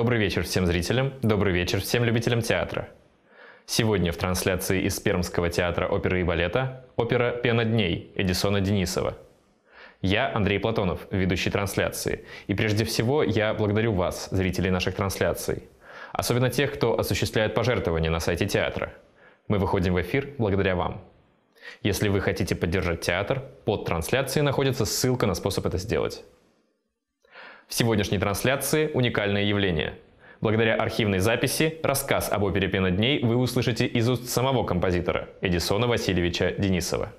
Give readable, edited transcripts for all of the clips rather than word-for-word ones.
Добрый вечер всем зрителям, добрый вечер всем любителям театра. Сегодня в трансляции из Пермского театра оперы и балета опера «Пена дней» Эдисона Денисова. Я Андрей Платонов, ведущий трансляции. И прежде всего я благодарю вас, зрителей наших трансляций. Особенно тех, кто осуществляет пожертвования на сайте театра. Мы выходим в эфир благодаря вам. Если вы хотите поддержать театр, под трансляцией находится ссылка на способ это сделать. В сегодняшней трансляции уникальное явление. Благодаря архивной записи рассказ об опере «Пена дней» вы услышите из уст самого композитора Эдисона Васильевича Денисова.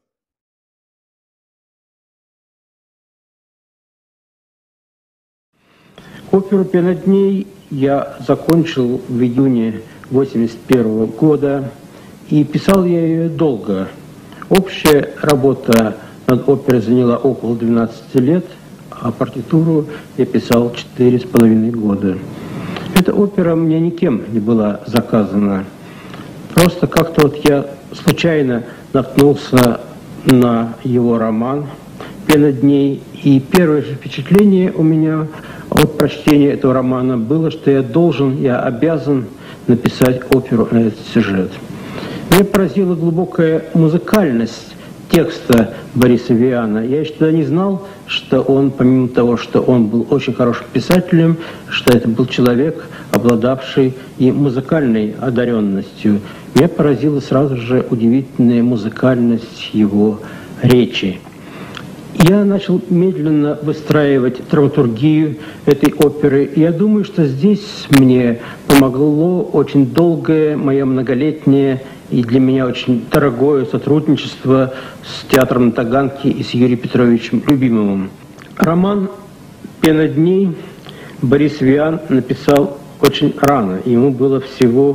Оперу «Пена дней» я закончил в июне 1981 года, и писал я ее долго. Общая работа над оперой заняла около 12 лет, а партитуру я писал 4,5 года. Эта опера мне никем не была заказана. Просто как-то вот я случайно наткнулся на его роман «Пена дней», и первое же впечатление у меня от прочтения этого романа было, что я обязан написать оперу на этот сюжет. Меня поразила глубокая музыкальность текста Бориса Виана. Я еще тогда не знал, что он, помимо того, что он был очень хорошим писателем, что это был человек, обладавший и музыкальной одаренностью. Меня поразила сразу же удивительная музыкальность его речи. Я начал медленно выстраивать драматургию этой оперы. И я думаю, что здесь мне помогло очень долгое, мое многолетнее и для меня очень дорогое сотрудничество с театром на Таганке и с Юрием Петровичем Любимовым. Роман «Пена дней» Борис Виан написал очень рано. Ему было всего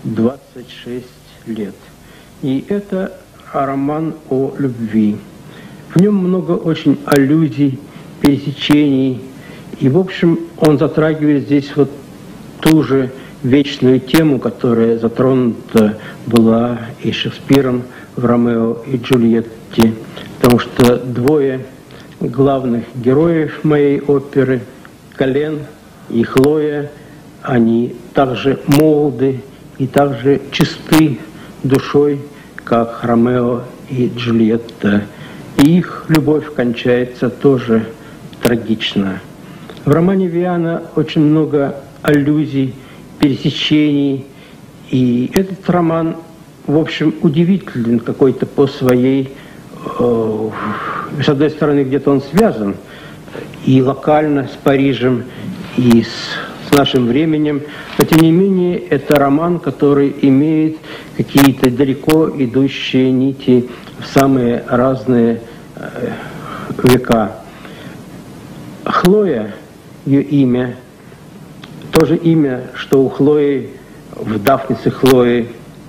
26 лет. И это роман о любви. В нем много очень аллюзий, пересечений. И, в общем, он затрагивает здесь вот ту же вечную тему, которая затронута была и Шекспиром в «Ромео и Джульетте». Потому что двое главных героев моей оперы, Колен и Хлоя, они также молоды и также чисты душой, как Ромео и Джульетта. И их любовь кончается тоже трагично. В романе Виана очень много аллюзий, пересечений. И этот роман, в общем, удивителен какой-то по своей... С одной стороны, где-то он связан и локально с Парижем, и с нашим временем. Но, тем не менее, это роман, который имеет какие-то далеко идущие нити в самые разные века. Хлоя, ее имя, то же имя, что у Хлои, в Дафнице Хлои.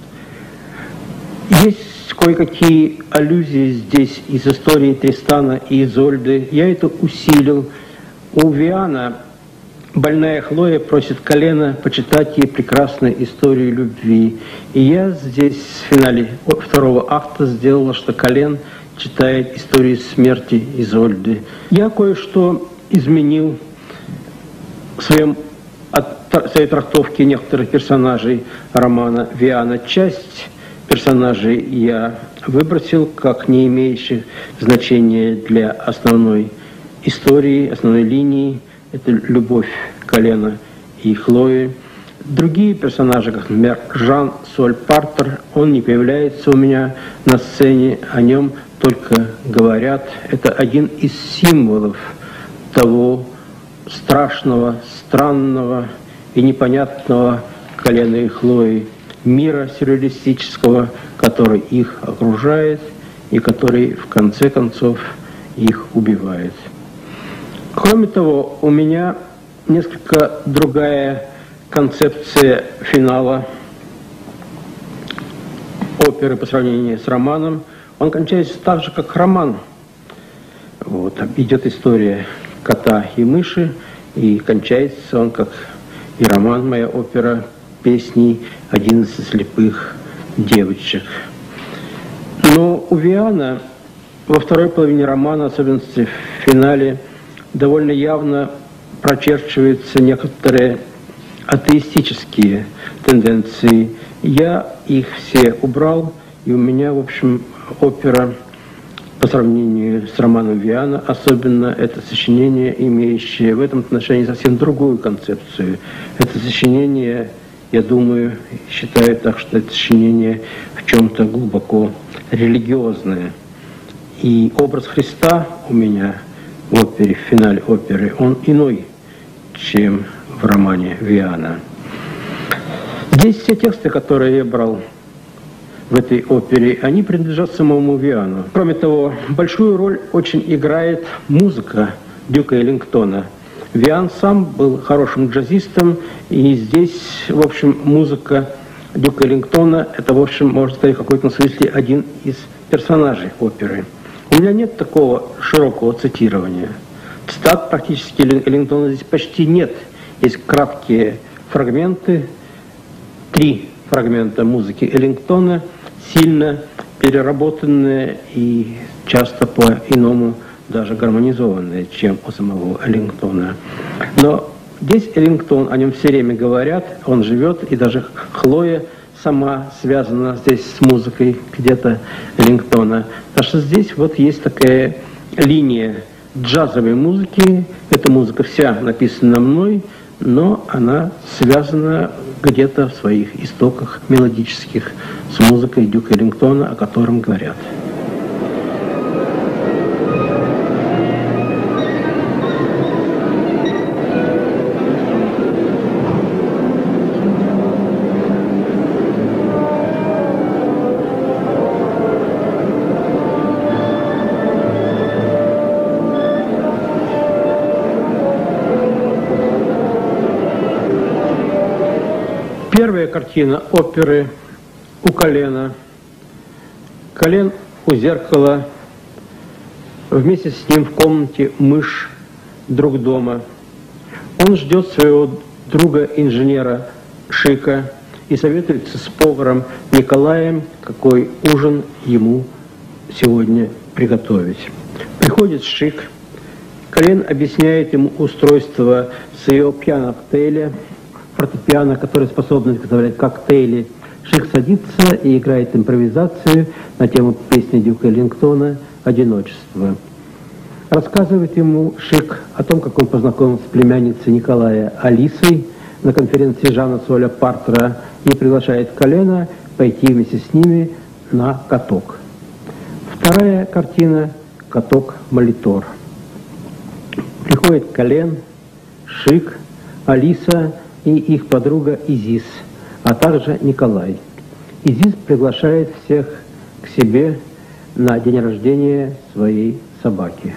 Есть кое-какие аллюзии здесь из истории Тристана и Изольды. Я это усилил. У Виана больная Хлоя просит Колена почитать ей прекрасную историю любви. И я здесь в финале второго акта сделала, что Колен читает историю смерти Изольды. Я кое-что изменил в своей трактовке некоторых персонажей романа Виана. Часть персонажей я выбросил как не имеющих значения для основной истории, основной линии. Это любовь Колена и Хлои. Другие персонажи, как, например, Жан-Соль Партер, он не появляется у меня на сцене, о нем только говорят. Это один из символов того страшного, странного и непонятного Колена и Хлои, мира сюрреалистического, который их окружает и который в конце концов их убивает. Кроме того, у меня несколько другая концепция финала оперы по сравнению с романом. Он кончается так же, как роман. Вот, идет история кота и мыши, и кончается он, как и роман, моя опера, песней 11 слепых девочек. Но у Виана во второй половине романа, особенно в финале, довольно явно прочерчиваются некоторые атеистические тенденции. Я их все убрал, и у меня, в общем, опера по сравнению с романом Виана, особенно это сочинение, имеющее в этом отношении совсем другую концепцию. Это сочинение, я думаю, считаю так, что это сочинение в чем-то глубоко религиозное. И образ Христа у меня в опере, в финале оперы, он иной, чем в романе Виана. Здесь все тексты, которые я брал в этой опере, они принадлежат самому Виану. Кроме того, большую роль очень играет музыка Дюка Эллингтона. Виан сам был хорошим джазистом, и здесь, в общем, музыка Дюка Эллингтона, это, в общем, можно сказать, в какой-то смысле один из персонажей оперы. У меня нет такого широкого цитирования. Цитат практически Эллингтона здесь почти нет. Есть краткие фрагменты, 3 фрагмента музыки Эллингтона, сильно переработанные и часто по-иному даже гармонизованные, чем у самого Эллингтона. Но здесь Эллингтон, о нем все время говорят, он живет, и даже Хлоя сама связана здесь с музыкой где-то Эллингтона. Так что здесь вот есть такая линия джазовой музыки. Эта музыка вся написана мной, но она связана где-то в своих истоках мелодических с музыкой Дюка Эллингтона, о котором говорят. Первая картина оперы у колена. Колен у зеркала. Вместе с ним в комнате мышь, друг дома. Он ждет своего друга-инженера Шика и советуется с поваром Николаем, какой ужин ему сегодня приготовить. Приходит Шик. Колен объясняет ему устройство своего пиано-коктейля, фортепиано, который способен изготовлять коктейли. Шик садится и играет импровизацию на тему песни Дюка Эллингтона «Одиночество». Рассказывает ему Шик о том, как он познакомился с племянницей Николая Алисой на конференции Жана Соля Партера и приглашает Колена пойти вместе с ними на каток. Вторая картина «Каток Молитор». Приходит Колен, Шик, Алиса и их подруга Изис, а также Николай. Изис приглашает всех к себе на день рождения своей собаки.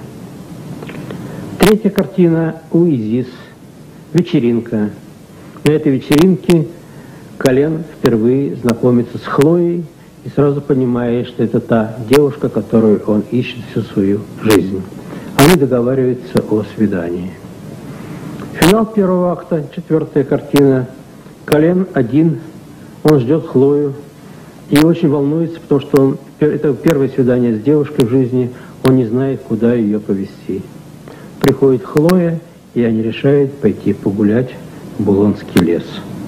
Третья картина у Изис – вечеринка. На этой вечеринке Колен впервые знакомится с Хлоей и сразу понимает, что это та девушка, которую он ищет всю свою жизнь. Они договариваются о свидании. Финал первого акта, 4-я картина. Колен один, он ждет Хлою и очень волнуется, потому что это первое свидание с девушкой в жизни, он не знает, куда ее повести. Приходит Хлоя, и они решают пойти погулять в Булонский лес.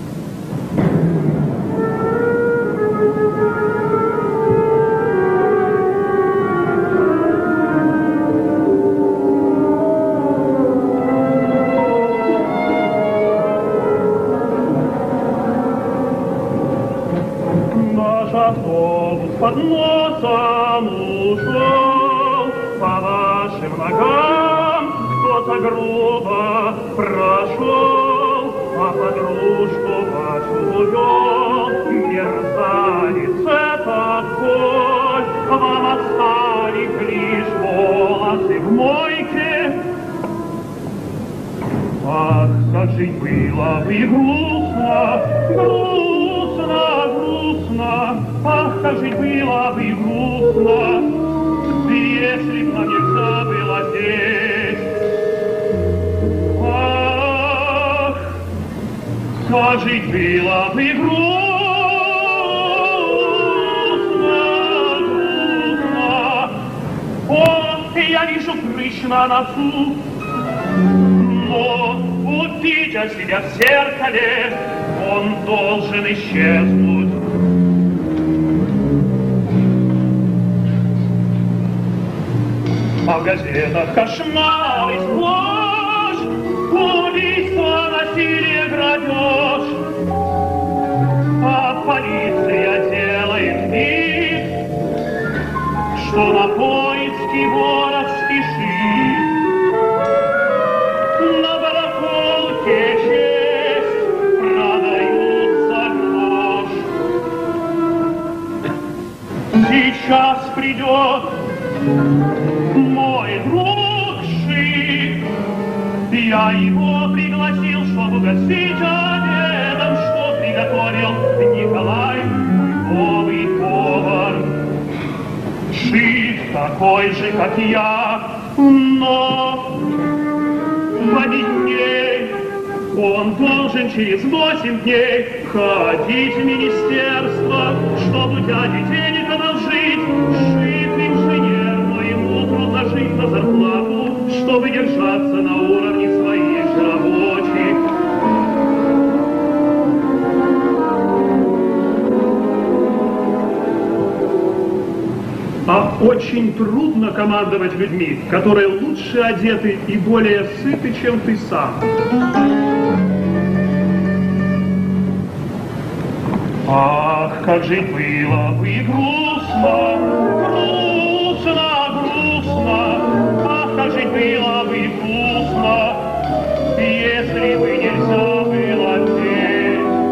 Под носом ушел, по вашим ногам кто-то грубо прошел, а подружку вашу увел. Мерзавец этот боль, вам остались лишь волосы в мойке. Ах, как жить было бы грустно, грустно, грустно. Ах, как жить было бы грустно, если б нам нельзя было здесь. Ах, как жить было бы грустно, грустно. О, я вижу прыщ на носу, но вот видя себя в зеркале, он должен исчезнуть. А в газетах кошмары сплошь, убийство, насилие, грабеж. А полиция делает вид, что на поиски вора спешит. На барахолке честь продают за грош. Сейчас придет мой друг Шик, я его пригласил, чтобы угостить обедом, что приготовил Николай, новый повар. Шик такой же, как я, но в 1 день он должен через 8 дней ходить в министерство, чтобы дяде денег одолжить. Шик инженер, но ему трудно жить на зарплату, чтобы держаться на уровне своих же рабочих. А очень трудно командовать людьми, которые лучше одеты и более сыты, чем ты сам. Ах, как жить было бы грустно, грустно, грустно. Ах, как жить было бы грустно, если бы нельзя было петь.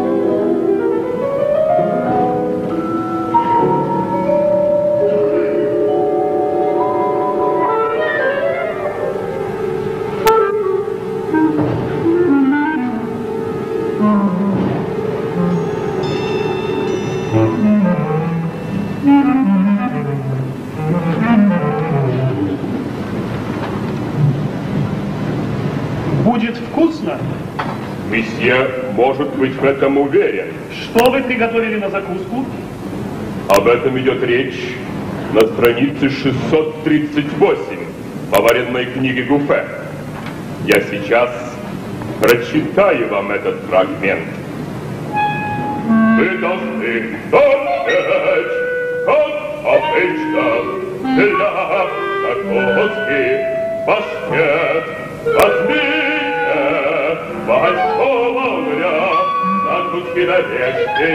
Будет вкусно? Месье может быть в этом уверен. Что вы приготовили на закуску? Об этом идет речь на странице 638 поваренной книги Гуфе. Я сейчас прочитаю вам этот фрагмент. Вы должны допечь, как обычно, для закуски паштет. Возьмите большого угря, закуски нарежьте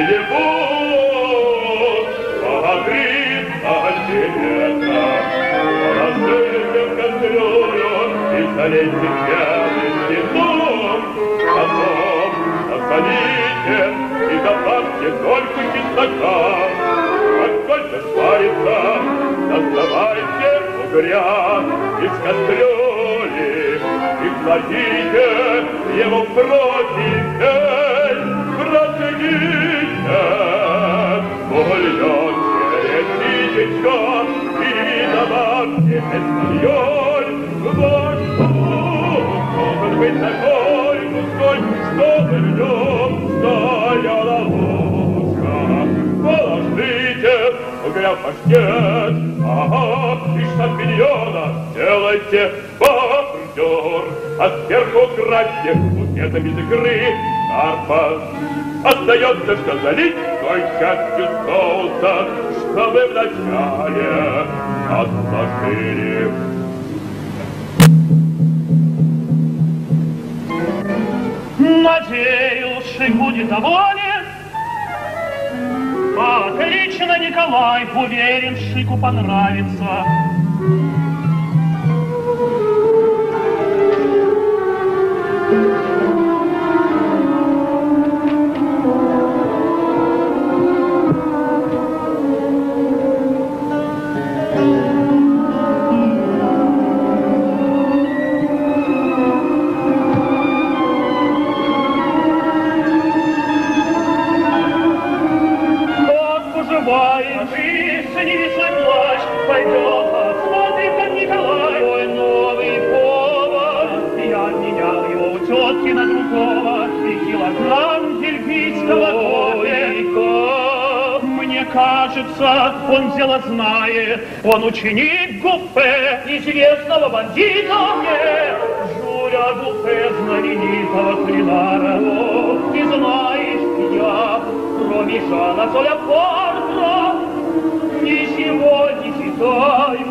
его, погреть отдельно, положите в кастрюлю и залейте пьяным вином, потом насолите и добавьте только чеснока. Как только сварится, доставайте угря из кастрюли и кладите его в противень, процедите бульон через ситечко и добавьте эспаньоль. Ваш вкус должен быть такой густой, чтобы в нем стояла луска. Положите угря в паштет, из шампиньона сделайте бомбардер, а сверху красьте букетом из икры карпа. Остается что залить той частью соуса, чтобы вначале отложили. Надеюсь, Шик будет доволен. Отлично, Николай, уверен, Шику понравится. Кажется, он дело знает, он ученик Гуфе, известного бандита мне. Жюль я гуфе знаменитого Клинара, и знаешь, я, кроме Жана Соля Фортра, ничего не читаю.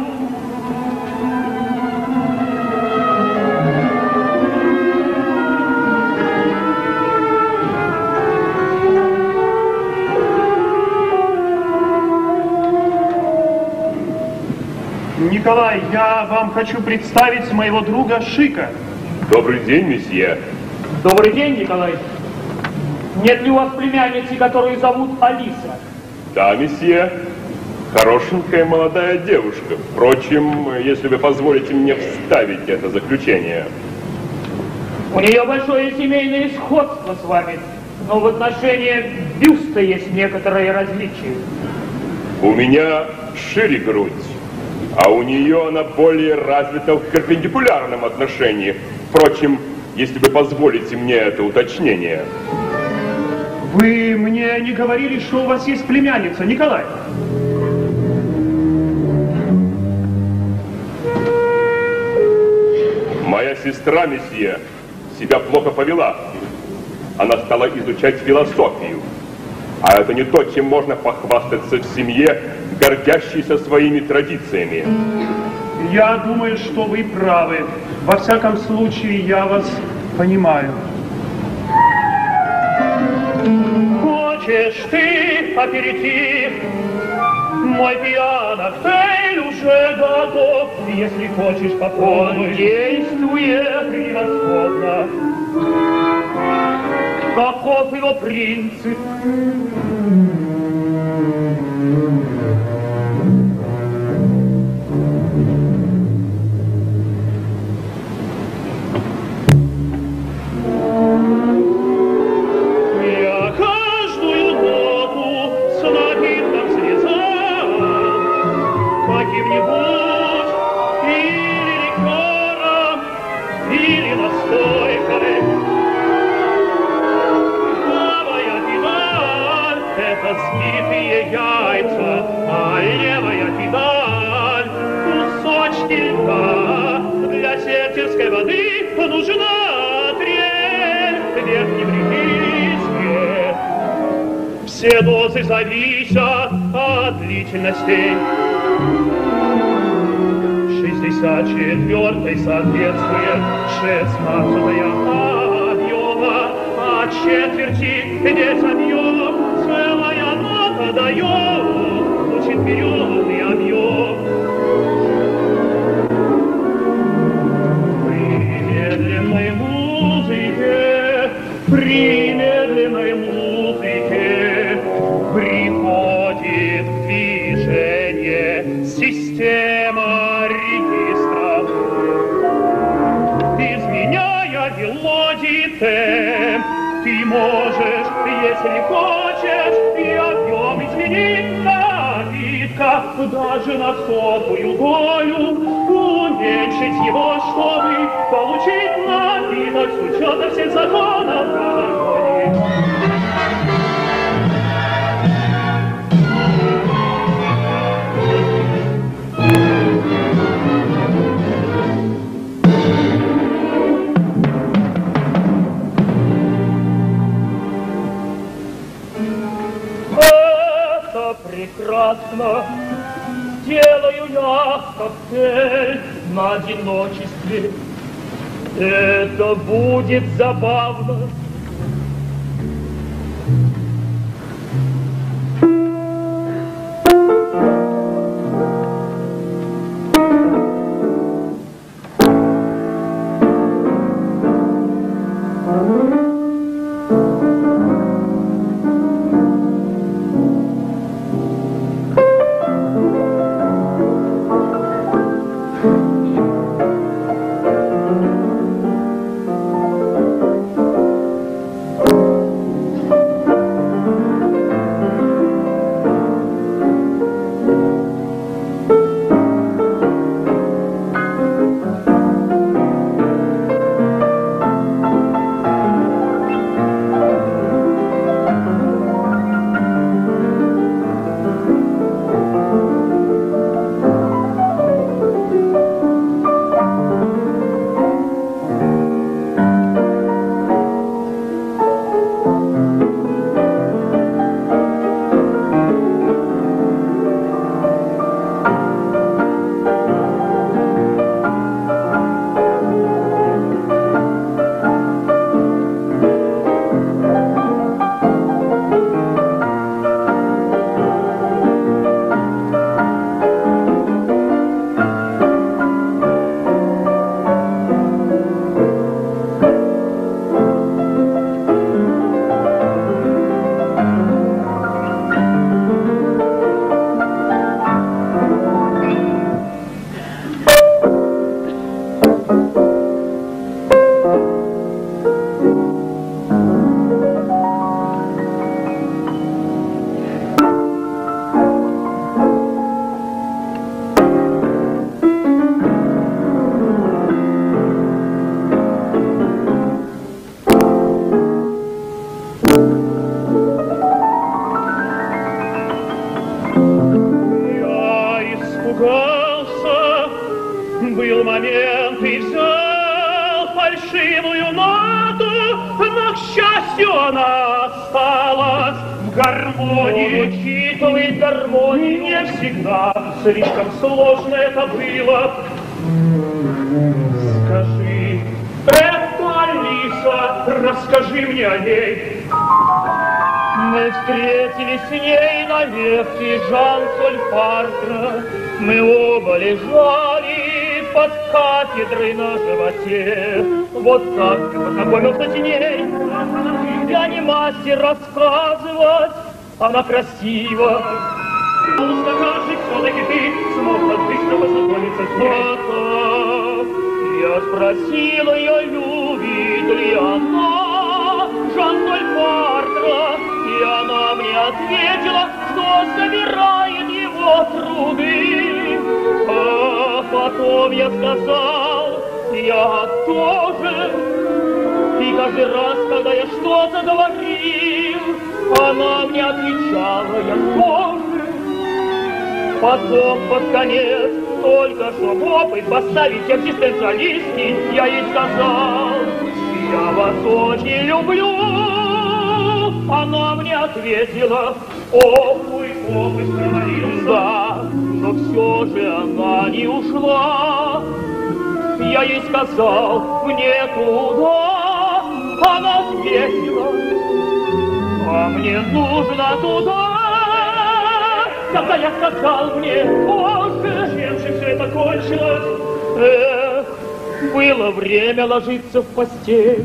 Николай, я вам хочу представить моего друга Шика. Добрый день, месье. Добрый день, Николай. Нет ли у вас племянницы, которую зовут Алиса? Да, месье. Хорошенькая молодая девушка. Впрочем, если вы позволите мне вставить это заключение. У нее большое семейное сходство с вами, но в отношении бюста есть некоторые различия. У меня шире грудь, а у нее она более развита в перпендикулярном отношении. Впрочем, если вы позволите мне это уточнение. Вы мне не говорили, что у вас есть племянница, Николай? Моя сестра, месье, себя плохо повела. Она стала изучать философию. А это не то, чем можно похвастаться в семье, гордящейся своими традициями. Я думаю, что вы правы. Во всяком случае, я вас понимаю. Хочешь ты аперитив? Мой пиано-коктейль уже готов. Если хочешь попробуй, действует превосходно. Каков его принцип? Я каждую ноту с напитком срезаю, каким-нибудь или ликером, или настойкой. Правая педаль — это сбитые яйца, а левая педаль — кусочки льда. Для сельтерской воды нужна трель в верхнем регистре. Все дозы зависят от длительностей. 64-й соответствует 16-я объема, а четверти здесь объем. Целая нота дает четверенный объем. При медленной музыке приходит в движение система регистров. Изменяя мелодии темп, ты можешь, если хочешь, и объем изменить напитка, даже на 100-ую долю, уменьшить его, чтобы получить напиток с учетом всех законов гармонии. Это прекрасно. Сделаю я коктейль на одиночестве. Это будет забавно. осталась в гармонии. Учитывает гармонию. Не всегда, слишком сложно это было. Скажи, это Алиса, расскажи мне о ней. Мы встретились с ней на лекции Жан-Соль-Сартра. Мы оба лежали под кафедрой на животе. Вот так познакомился с ней. Я не мастер рассказывать, она красива. Ну, скажи, все-таки ты смог так быстро познакомиться с ней. Вот так. Я спросил ее, любит ли она Жан-Соль-Сартра. И она мне ответила, что собирает его труды. А потом я сказал, я тоже. И каждый раз, когда я что-то говорил, она мне отвечала, я тоже. Потом, под конец, только чтобы опыт поставить экзистенциалистки, я ей сказал, я вас очень люблю. Она мне ответила, ох, мой опыт провалился. Да, но все же она не ушла. Я ей сказал, мне туда. Она ответила, а мне нужно туда. Когда я сказал мне, Боже, Чем же все это кончилось? эх, было время ложиться в постель.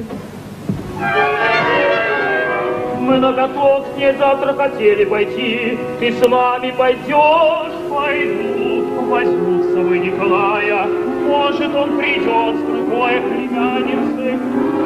Мы на каток с ней завтра хотели пойти. Ты с нами пойдешь? Пойду, возьму с собой Николая. Может, он придет с другой племянницей.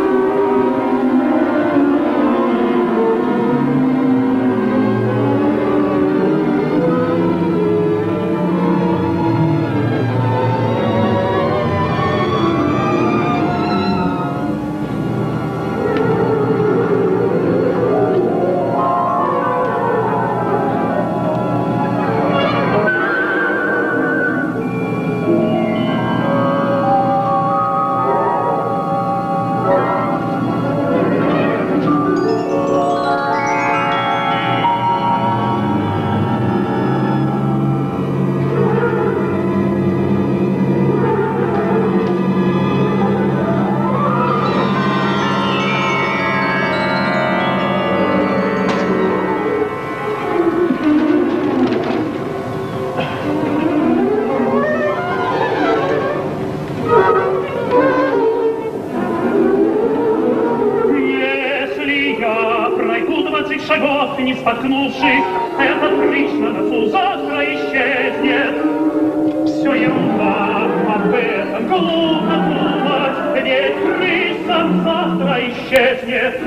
Не споткнувшись, этот прыщ на носу завтра исчезнет. Все ерунда, об этом глупо думать, ведь прыщ завтра исчезнет.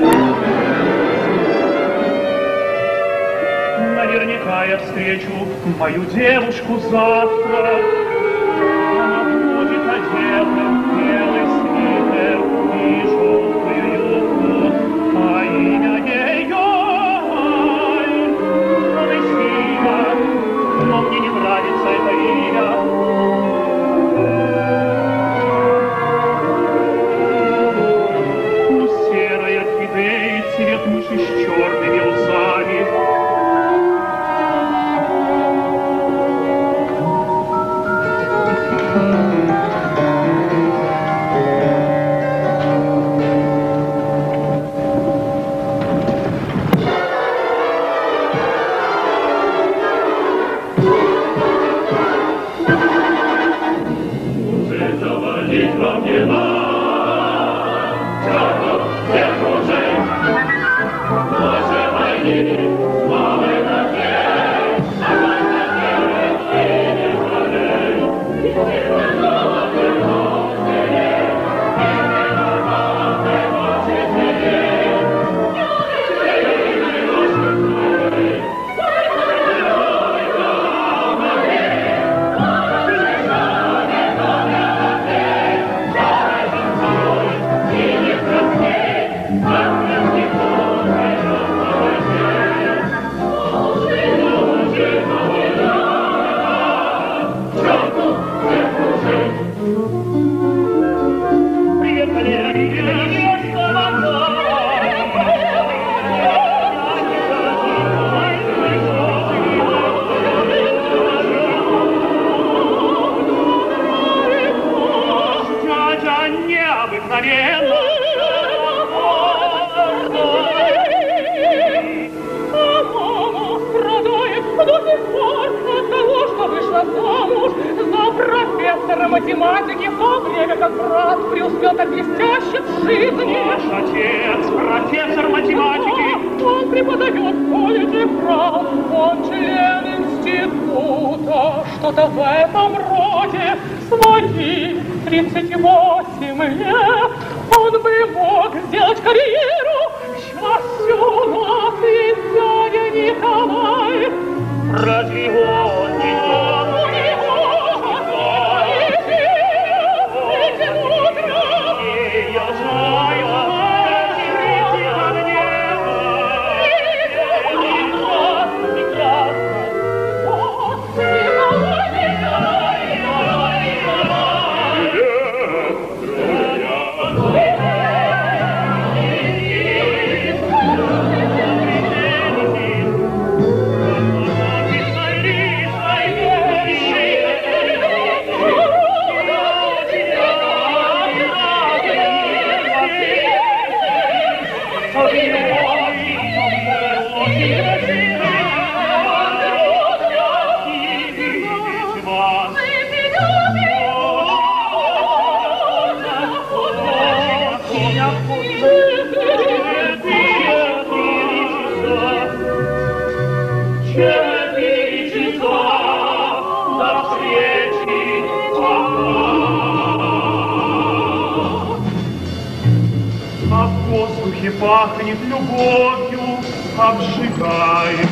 Наверняка я встречу мою девушку завтра. Она будет одета в белый свитер и желтую юбку, а имя ее но мне не нравится это имя. Ну, серая орхидея, цвет мыши с черными усами. математике в то время, как брат преуспел так блестяще в жизни. Ваш отец, профессор математики. Он преподает в колледже прав, он член института. Что-то в этом роде, свои 38 лет, он бы мог сделать карьеру. Счастью нас и дядя Николай. Разве он не тот? Пахнет любовью, обжигает.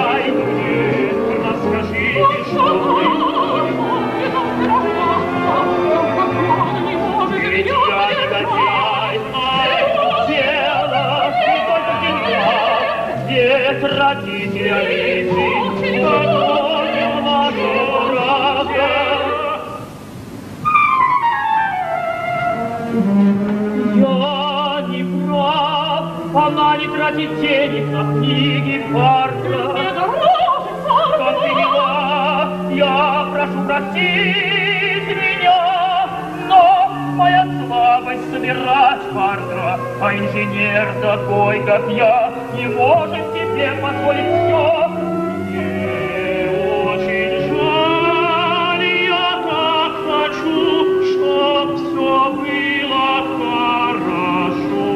негодяй, мне, расскажите, что вы. Ведь я негодяй, а дело не только в деньгах, где тратите жизнь, какой немного. Я не прав, она не тратит денег на книги Фарта. Как поняла, я прошу простить меня, но моя слабость собирать Фарта, а инженер такой, как я, не может себе позволить все. Мне очень жаль, я так хочу, чтоб все было хорошо.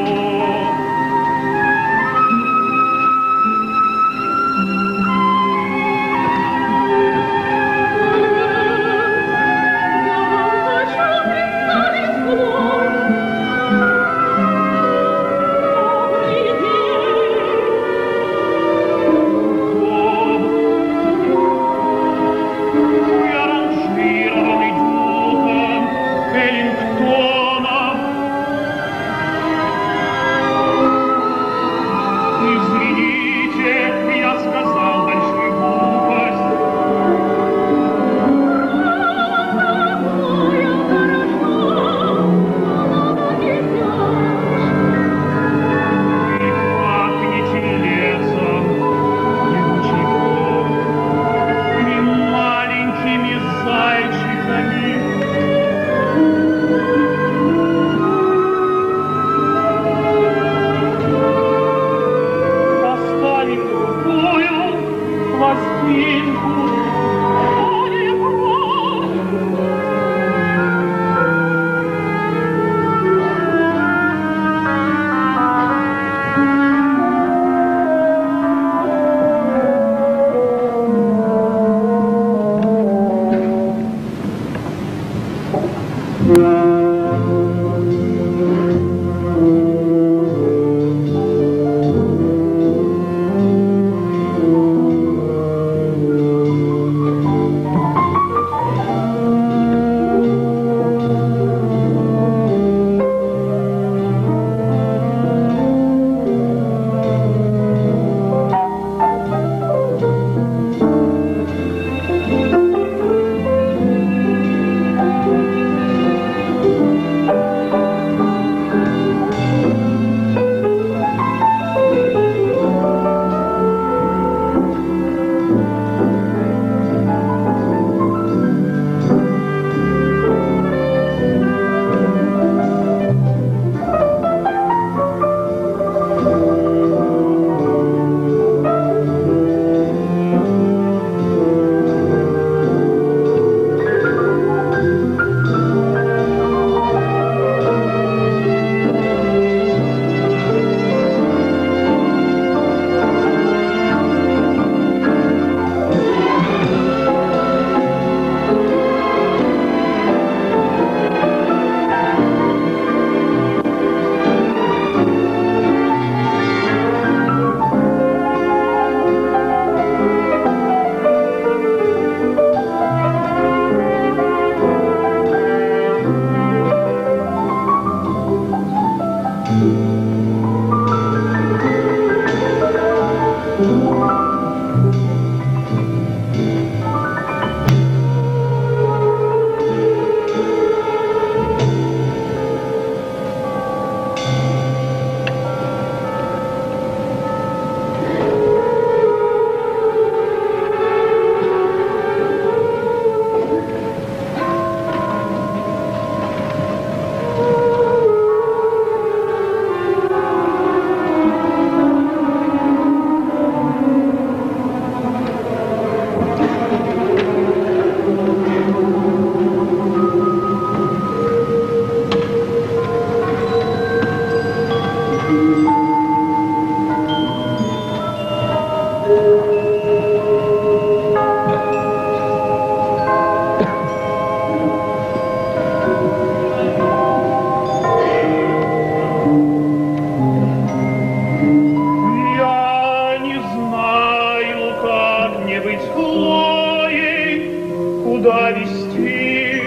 не быть Хлоей, куда вести?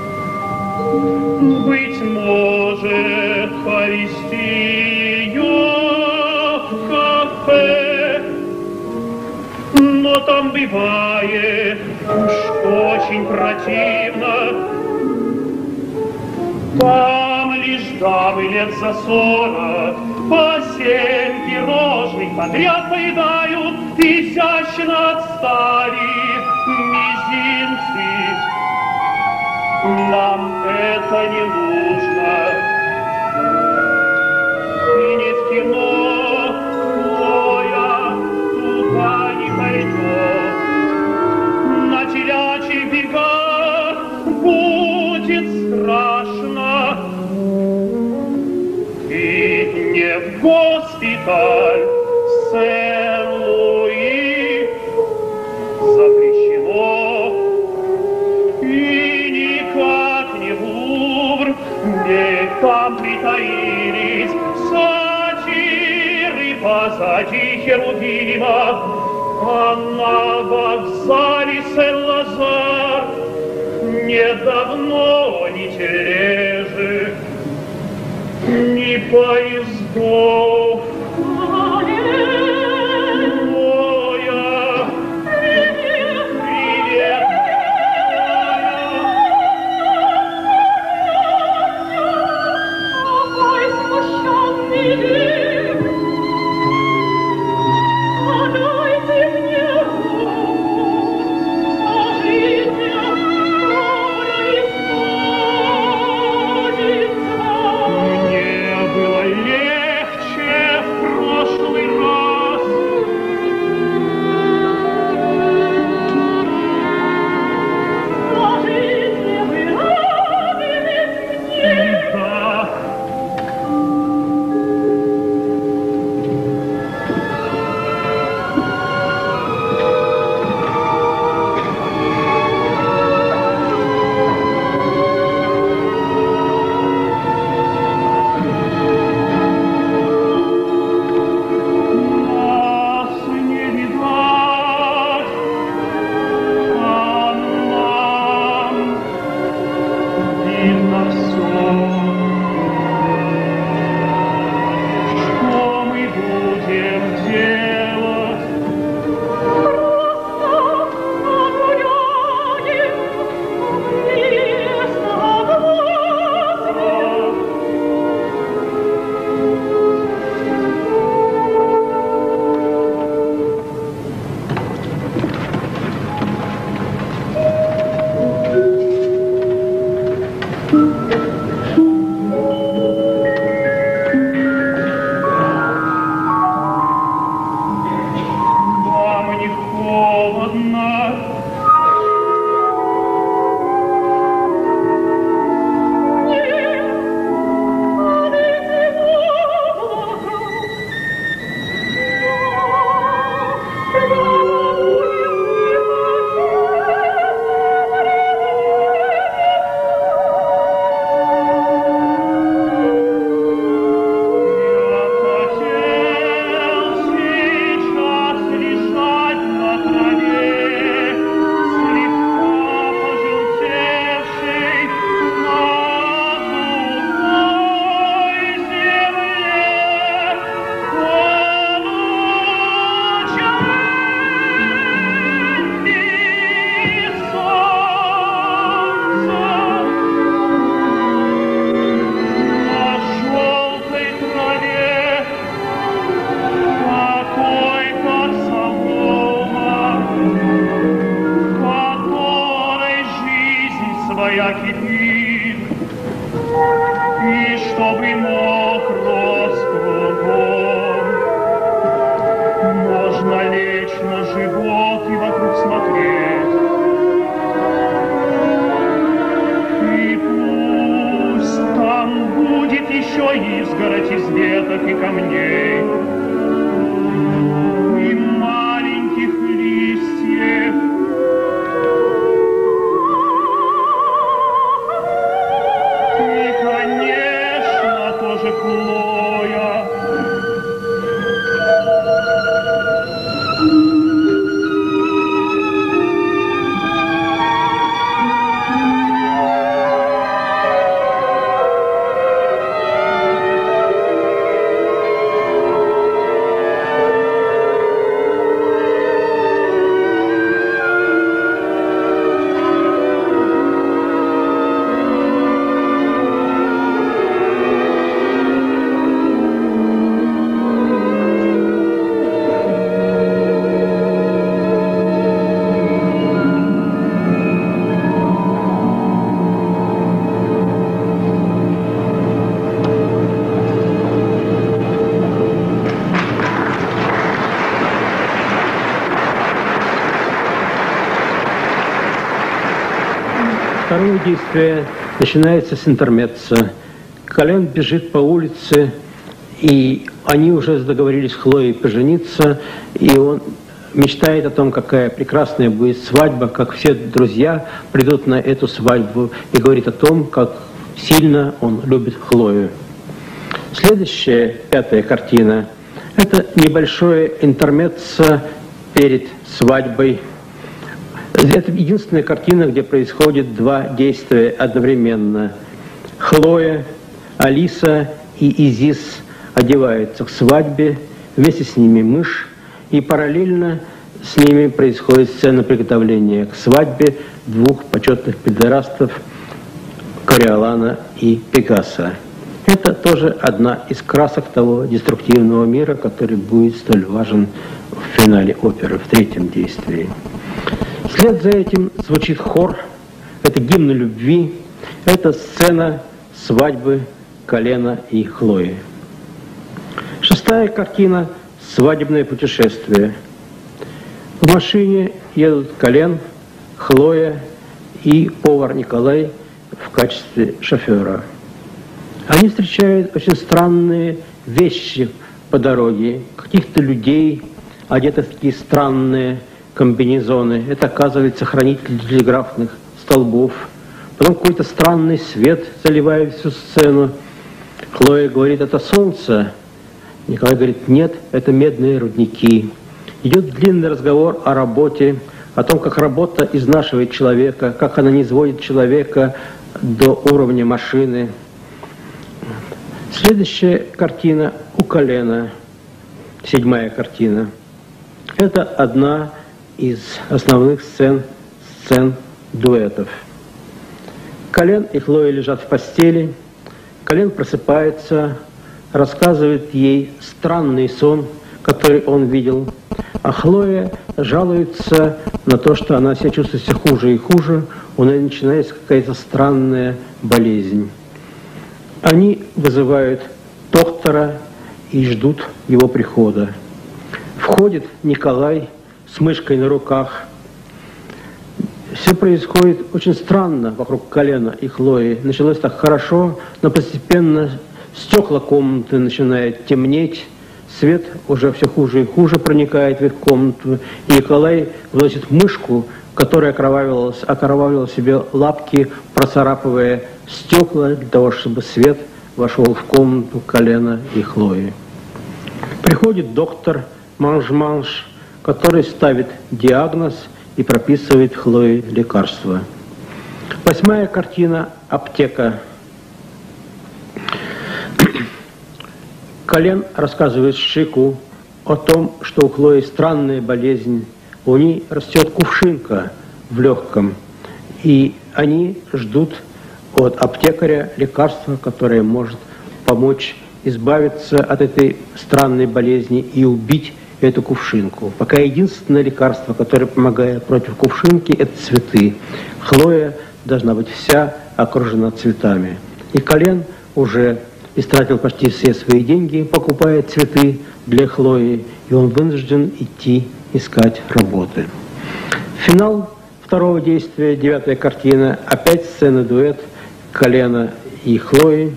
Быть может, повести ее в кафе, но там бывает уж очень противно. Там лишь дамы лет за 40 по 7 пирожных подряд поедают, изящно отставив мизинцы. Нам это не нужно. И не в кино, Хлоя, туда не пойдет. На телячьих бегах будет страшно. И не в госпиталь Сен-Луи запрещено. И никак не в Лувр, где там притаились сатиры позади Херувима, а на вокзале Сен-Лазар недавно ни тележек, ни поездов. второе действие начинается с интермеццо. Колен бежит по улице, и они уже договорились с Хлоей пожениться, и он мечтает о том, какая прекрасная будет свадьба, как все друзья придут на эту свадьбу, и говорит о том, как сильно он любит Хлою. Следующая, пятая картина, это небольшое интермеццо перед свадьбой. Это единственная картина, где происходит два действия одновременно. Хлоя, Алиса и Изис одеваются к свадьбе, вместе с ними мышь, и параллельно с ними происходит сцена приготовления к свадьбе двух почетных педерастов Кориолана и Пегаса. Это тоже одна из красок того деструктивного мира, который будет столь важен в финале оперы, в третьем действии. Вслед за этим звучит хор, это гимн любви, это сцена свадьбы Колена и Хлои. Шестая картина – свадебное путешествие. В машине едут Колен, Хлоя и повар Николай в качестве шофера. Они встречают очень странные вещи по дороге, каких-то людей, одетых в такие странные комбинезоны. Это, оказывается, хранитель телеграфных столбов. Потом какой-то странный свет заливает всю сцену. Хлоя говорит, это солнце. Николай говорит, нет, это медные рудники. Идет длинный разговор о работе, о том, как работа изнашивает человека, как она не сводит человека до уровня машины. Следующая картина у Колена, седьмая картина. Это одна из основных сцен дуэтов. Колен и Хлоя лежат в постели. Колен просыпается, рассказывает ей странный сон, который он видел. А Хлоя жалуется на то, что она себя чувствует все хуже и хуже. У нее начинается какая-то странная болезнь. Они вызывают доктора и ждут его прихода. Входит Николай с мышкой на руках. Все происходит очень странно вокруг Колена и Хлои. Началось так хорошо, но постепенно стекла комнаты начинают темнеть. Свет уже все хуже и хуже проникает в их комнату. И Николай вносит мышку, которая окровавила себе лапки, процарапывая стекла для того, чтобы свет вошел в комнату Колена и Хлои. Приходит доктор Манж-Манж, который ставит диагноз и прописывает Хлое лекарства. Восьмая картина – аптека. Колен рассказывает Шику о том, что у Хлои странная болезнь. У ней растет кувшинка в легком, и они ждут от аптекаря лекарства, которое может помочь избавиться от этой странной болезни и убить эту кувшинку. Пока единственное лекарство, которое помогает против кувшинки, это цветы. Хлоя должна быть вся окружена цветами. И Колен уже истратил почти все свои деньги, покупая цветы для Хлои, и он вынужден идти искать работы. Финал второго действия, девятая картина, опять сцена дуэт Колена и Хлои.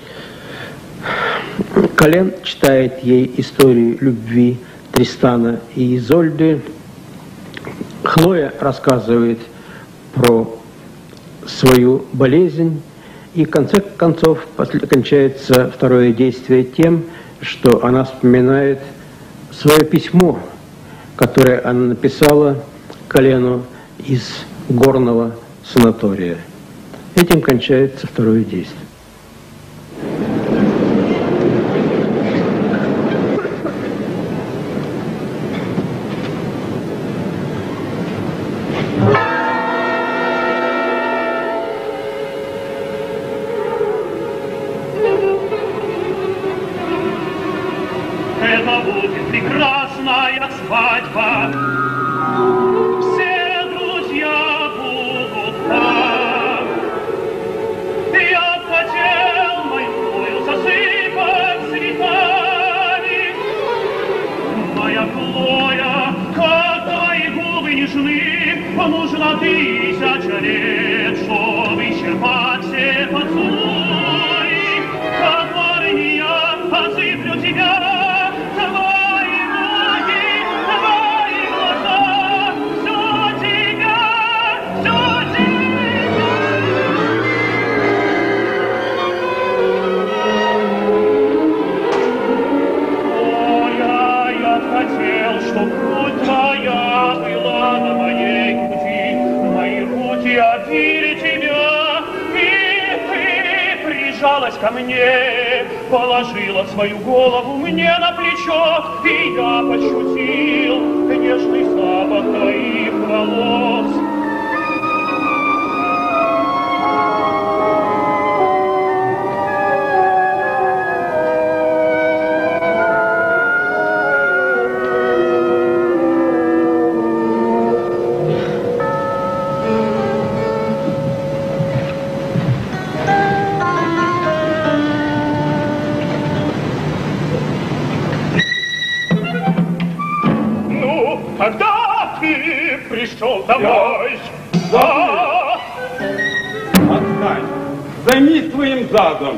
Колен читает ей историю любви Тристана и Изольды. Хлоя рассказывает про свою болезнь. И в конце концов кончается второе действие тем, что она вспоминает свое письмо, которое она написала Колену из горного санатория. Этим кончается второе действие. Это будет прекрасная свадьба. Все друзья будут там. Я хотел мою засыпать цветами. Моя Хлоя, как твои губы нежны, нужно 1000 лет, любили тебя, и ты прижалась ко мне, положила свою голову мне на плечо, и я пощутил нежный запах твоих волос. Когда ты пришел домой? Отстань! Займись своим задом!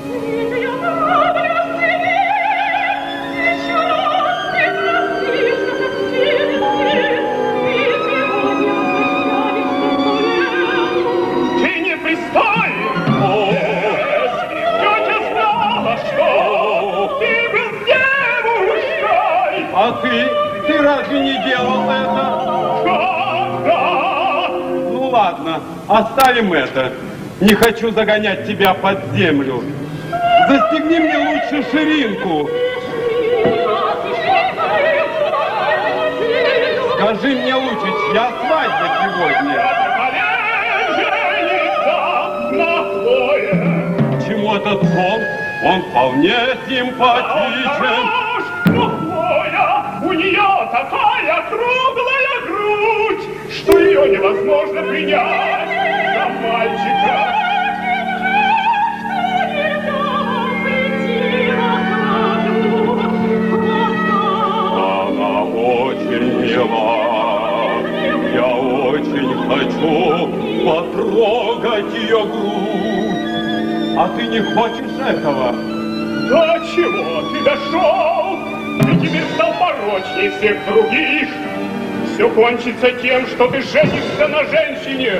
Ты не пристоен! Если тетя знала, что ты был девушкой! А ты разве не делал это? Когда? Ну ладно, оставим это. Не хочу загонять тебя под землю. Застегни мне лучше ширинку. Скажи мне лучше, чья свадьба сегодня? Чему этот сон? Он вполне симпатичен. У нее такая круглая грудь, что ее невозможно принять за мальчика. Она очень мила. Я очень хочу потрогать ее грудь. А ты не хочешь этого? До чего ты дошел? Ты теперь стал порочнее всех других. Все кончится тем, что ты женишься на женщине.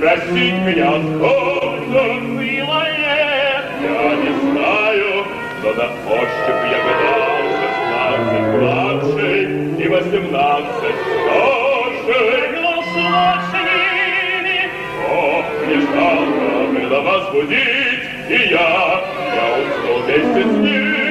спросить меня, сколько было лет, я не знаю, но на ощупь я гадал 16 младший и 18 старший. Слов с ними. Ох, не жалко было вас будить, и я уснул вместе с ними.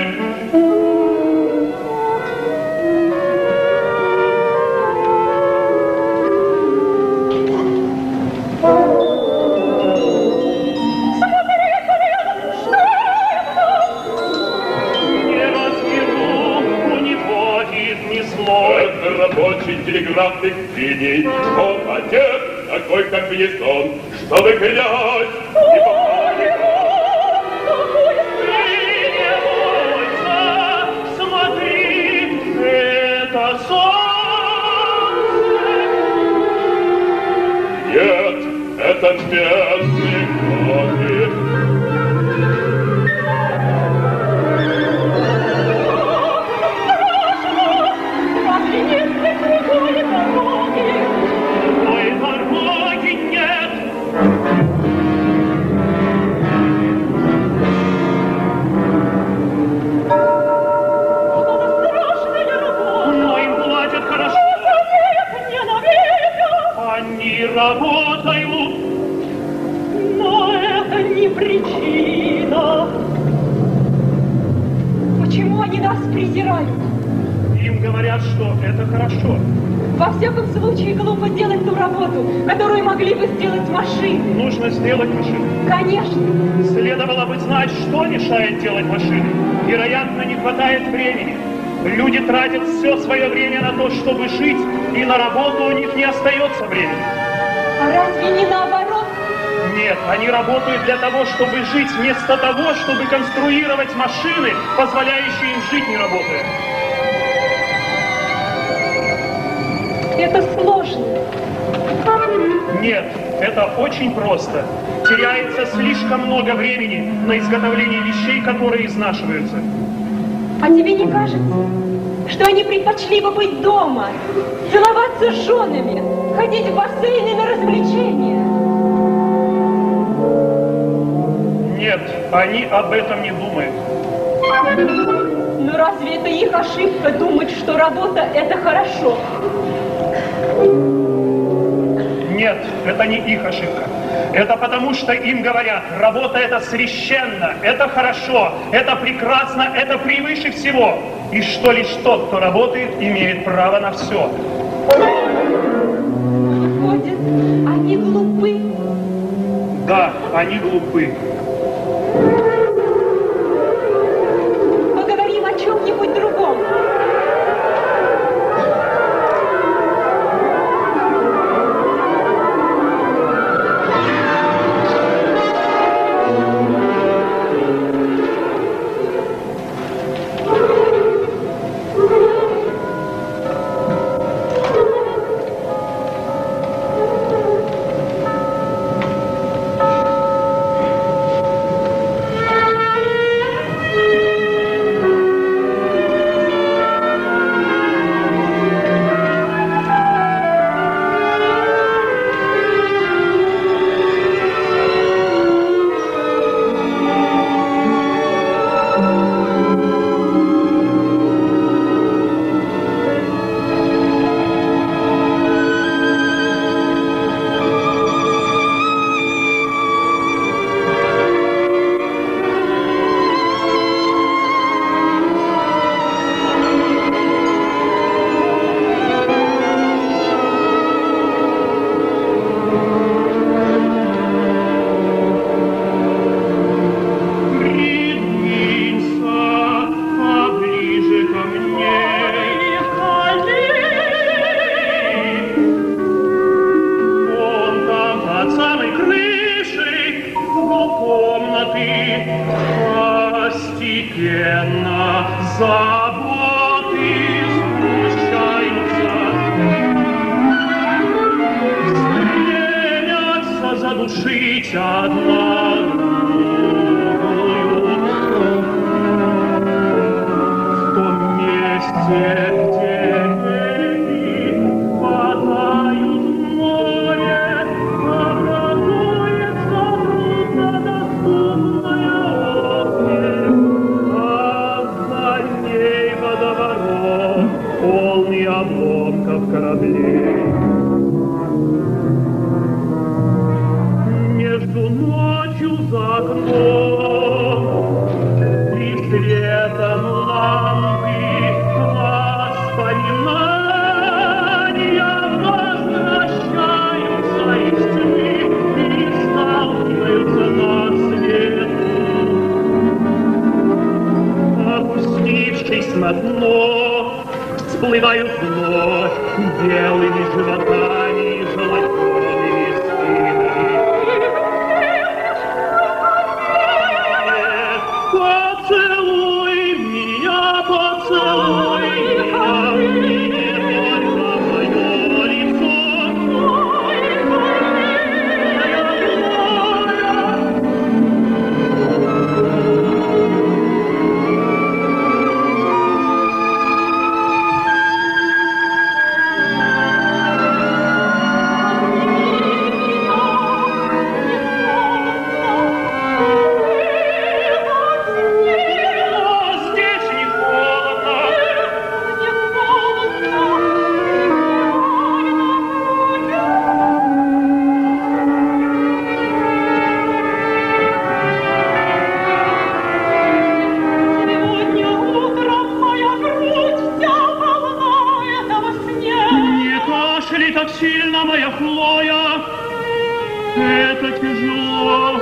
Рабочий телеграфных линий. Он одет такой комбинезон, чтобы грязь не попала. Смотри, это солнце. Нет, это бедный кофе. Работают, но это не причина. Почему они нас презирают? Им говорят, что это хорошо. Во всяком случае, глупо делать ту работу, которую могли бы сделать машины. Нужно сделать машину. Конечно. Следовало бы знать, что мешает делать машины. Вероятно, не хватает времени. Люди тратят все свое время на то, чтобы жить, и на работу у них не остается времени. А разве не наоборот? Нет, они работают для того, чтобы жить, вместо того, чтобы конструировать машины, позволяющие им жить, не работая. Это сложно. Нет, это очень просто. Теряется слишком много времени на изготовление вещей, которые изнашиваются. А тебе не кажется, что они предпочли бы быть дома, целоваться с женами, ходить в бассейны на развлечения? Нет, они об этом не думают. Но разве это их ошибка думать, что работа – это хорошо? Нет, это не их ошибка. Это потому, что им говорят, работа это священно, это хорошо, это прекрасно, это превыше всего. И что лишь тот, кто работает, имеет право на все. Выходит, они глупы? Да, они глупы. Поговорим о чем-нибудь другом. заботы сгущаются, стремятся задушить одна другую. В том месте, где реки впадают в море, ночью за окном, и светом лампы воспоминания возвращаются из тьмы и сталкиваются на свету. Опустившись на дно, всплывают вновь белыми животами и золотыми спинами. Поцелуй меня, поцелуй меня, и не только мое лицо. Так сильно, моя Хлоя, это тяжело.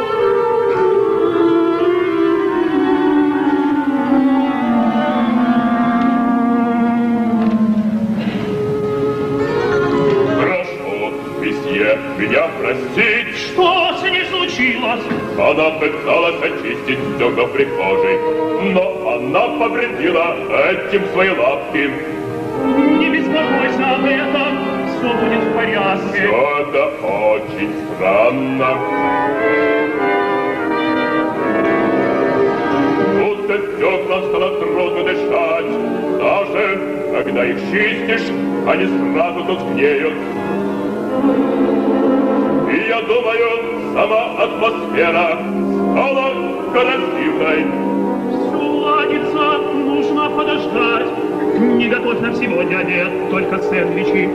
Прошу, месье, меня простить. Что с ней случилось? Она пыталась очистить стекла в прихожей, но она повредила этим свои лапки. Не беспокойся об этом. Все будет в порядке. Все это очень странно. Будто стеклам стало трудно дышать. Даже когда их чистишь, они сразу тускнеют. И я думаю, сама атмосфера стала коррозивной. Все ладится, нужно подождать. Не готовь нам сегодня обед, только сэндвичи.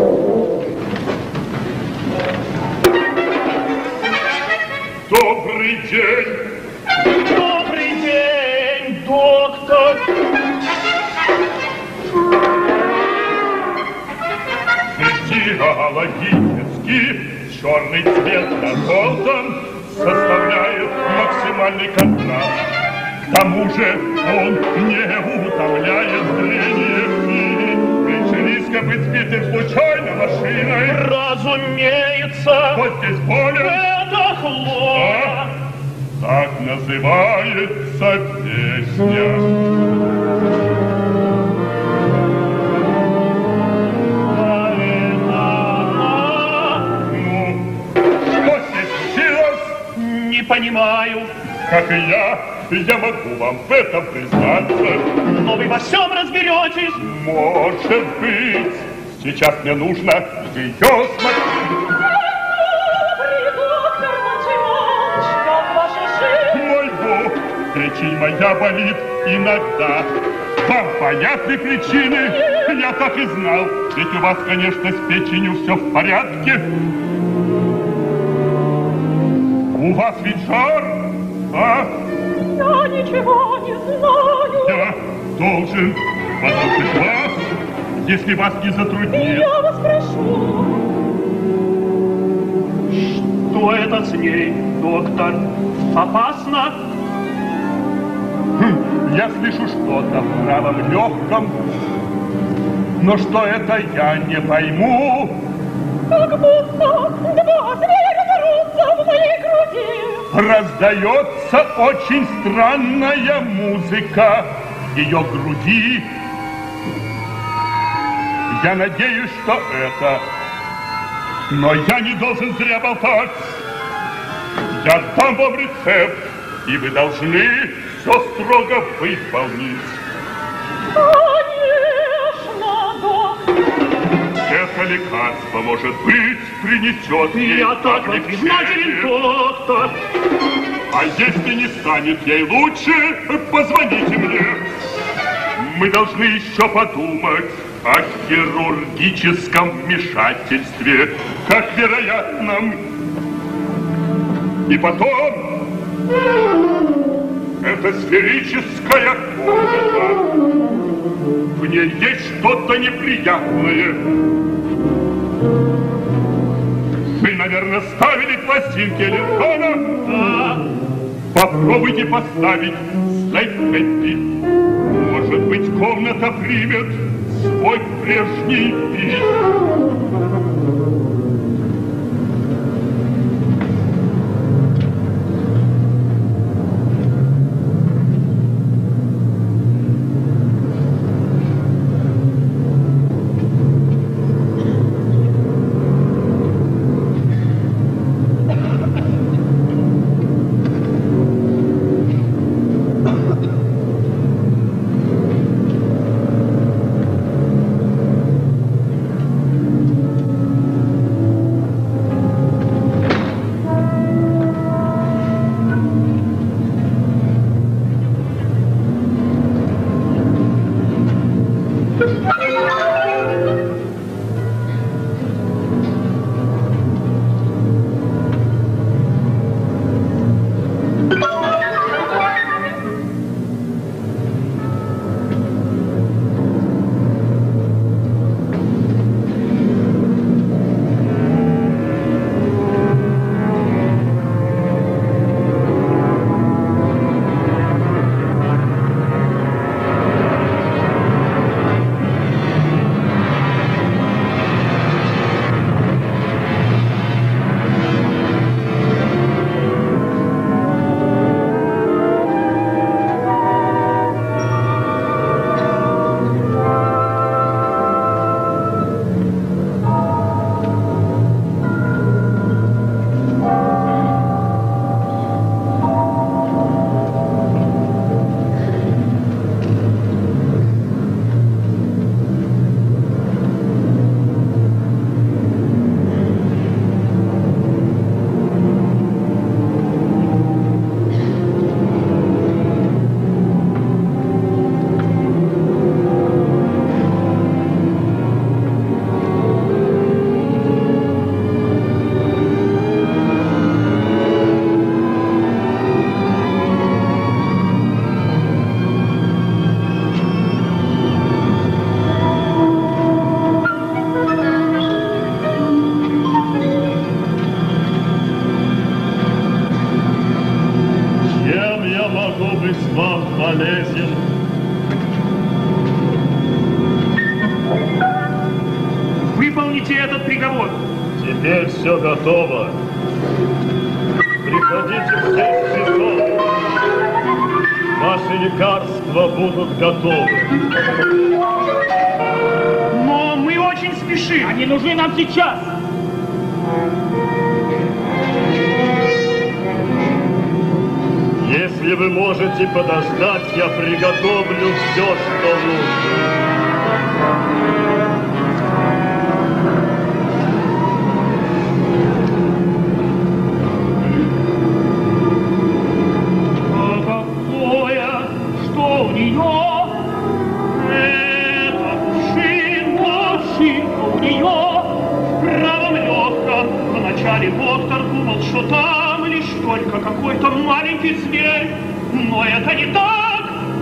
Добрый день! Добрый день, доктор! Физиологически черный цвет на желтом составляет максимальный контраст. К тому же он не утомляет зрение. Меньше риска быть сбитым случайно машиной. Разумеется! Вот здесь болен. Это хлор! Так называется песня. Не понимаю. Как и я могу вам в этом признаться. Но вы во всем разберетесь. Может быть, сейчас мне нужно ее смотреть. Мой Бог, печень моя болит иногда. Вам понятны причины? Я так и знал. Ведь у вас, конечно, с печенью все в порядке. У вас ведь жар, а? Я ничего не знаю. Я должен послушать вас, если вас не затруднит. Я вас прошу. Что это с ней, доктор? Опасно? Я слышу что-то в правом легком, но что это, я не пойму. Как будто два зверя дерутся в моей груди. Раздается очень странная музыка в ее груди. Я надеюсь, что это, но я не должен зря болтать. Я дам вам рецепт, и вы должны все строго выполнить. Конечно, доктор. Это лекарство, может быть, принесет ей Я так вам признателен, облегчение. доктор. А если не станет ей лучше, позвоните мне. Мы должны еще подумать о хирургическом вмешательстве, как вероятном. И потом, это сферическая комната. В ней есть что-то неприятное. Вы, наверное, ставили пластинки Эллингтона? Да. Попробуйте поставить Слейд Пеппи. Может быть, комната примет свой прежний вид. теперь все готово. Приходите в 6 часов. Ваши лекарства будут готовы. Но мы очень спешим. Они нужны нам сейчас. Если вы можете подождать, я приготовлю все, что нужно. Доктор думал, что там лишь только какой-то маленький зверь, но это не так.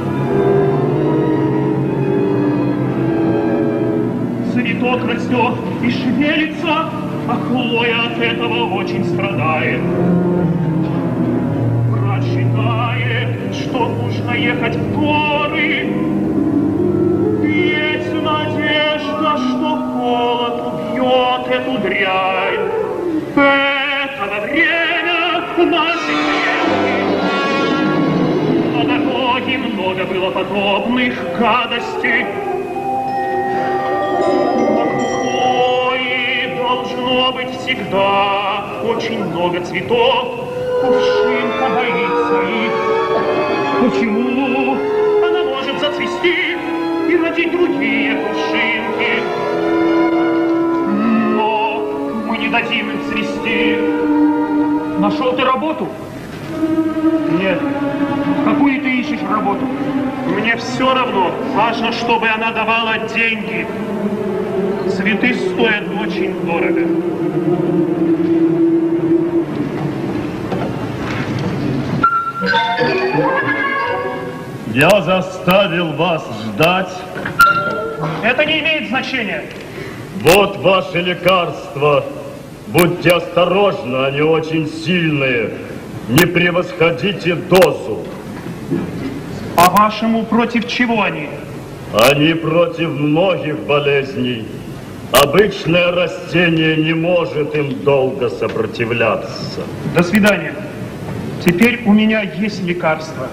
Цветок растет и шевелится, а Хлоя от этого очень страдает. Врач считает, что нужно ехать в горы. Есть надежда, что холод убьет эту дрянь. Это во время нашей поездки на дороге много было подобных гадостей. Ой, должно быть всегда очень много цветов. Кувшинка боится их. Почему? Она может зацвести и родить другие кувшинки. Не дадим им цвести. Нашел ты работу? Нет. Какую ты ищешь работу? Мне все равно. Важно, чтобы она давала деньги. Цветы стоят очень дорого. Я заставил вас ждать. Это не имеет значения. Вот ваши лекарства. Будьте осторожны, они очень сильные. Не превосходите дозу. По-вашему, против чего они? Они против многих болезней. Обычное растение не может им долго сопротивляться. До свидания. Теперь у меня есть лекарство.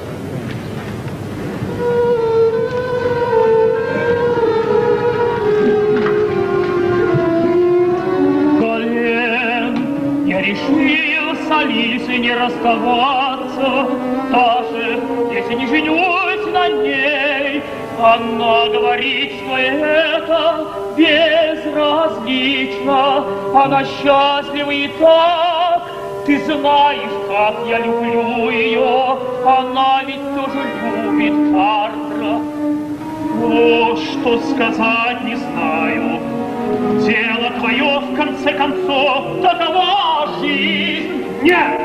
Решился лис и не расставаться, даже если не женюсь на ней. Она говорит, что это безразлично, она счастлива и так. Ты знаешь, как я люблю ее, она ведь тоже любит Картра. О, что сказать, не знаю. Дело твое, в конце концов, такова жизнь. Нет!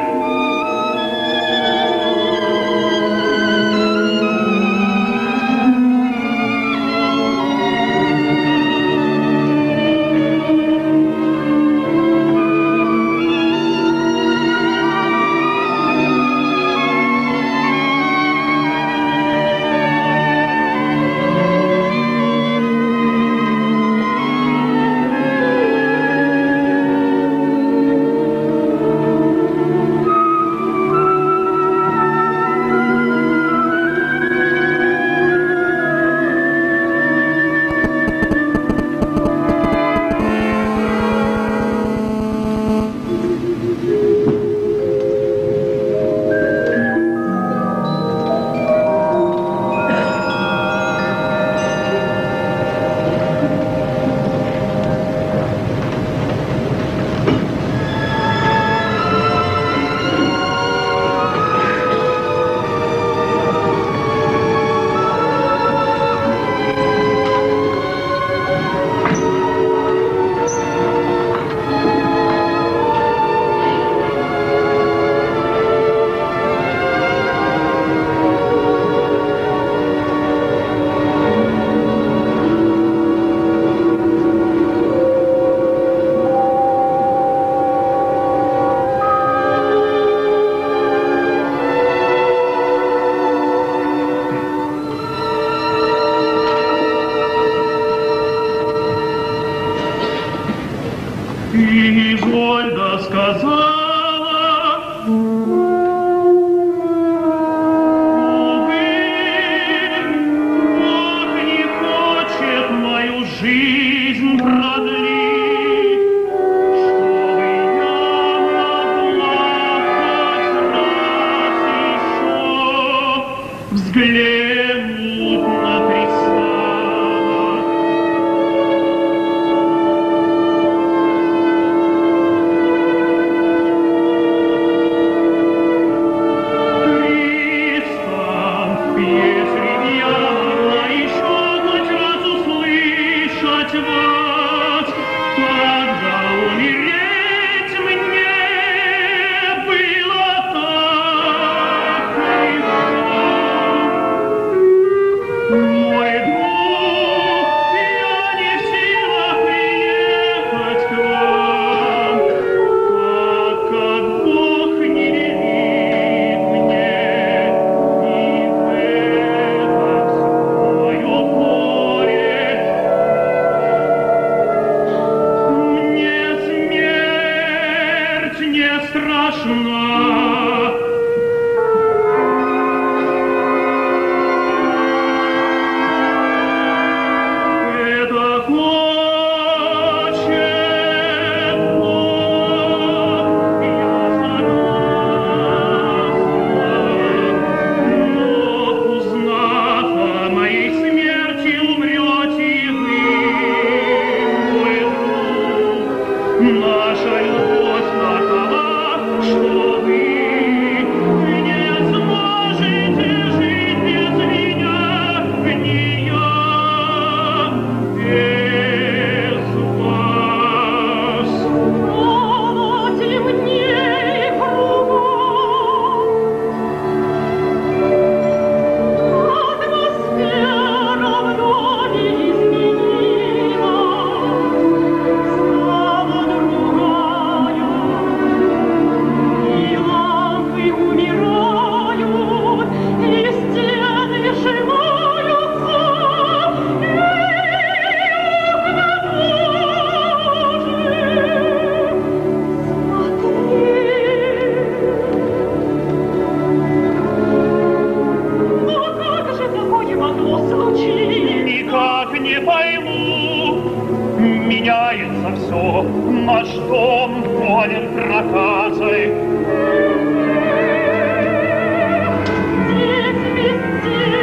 И Изольда сказала: взглянуть на Тристана. Тристан, если б я могла еще хоть раз услышать вас, тогда умереть мне было так легко. Мой друг, я не в силах приехать к вам, так как Бог не велит мне, и в этом свое горе. Мне смерть не страшна. Наша любовь такова, что вы не сможете жить без меня, не я без вас. Стало темней кругом, атмосфера вновь никак не пойму, меняется все, наш дом полен проказой. Здесь везде.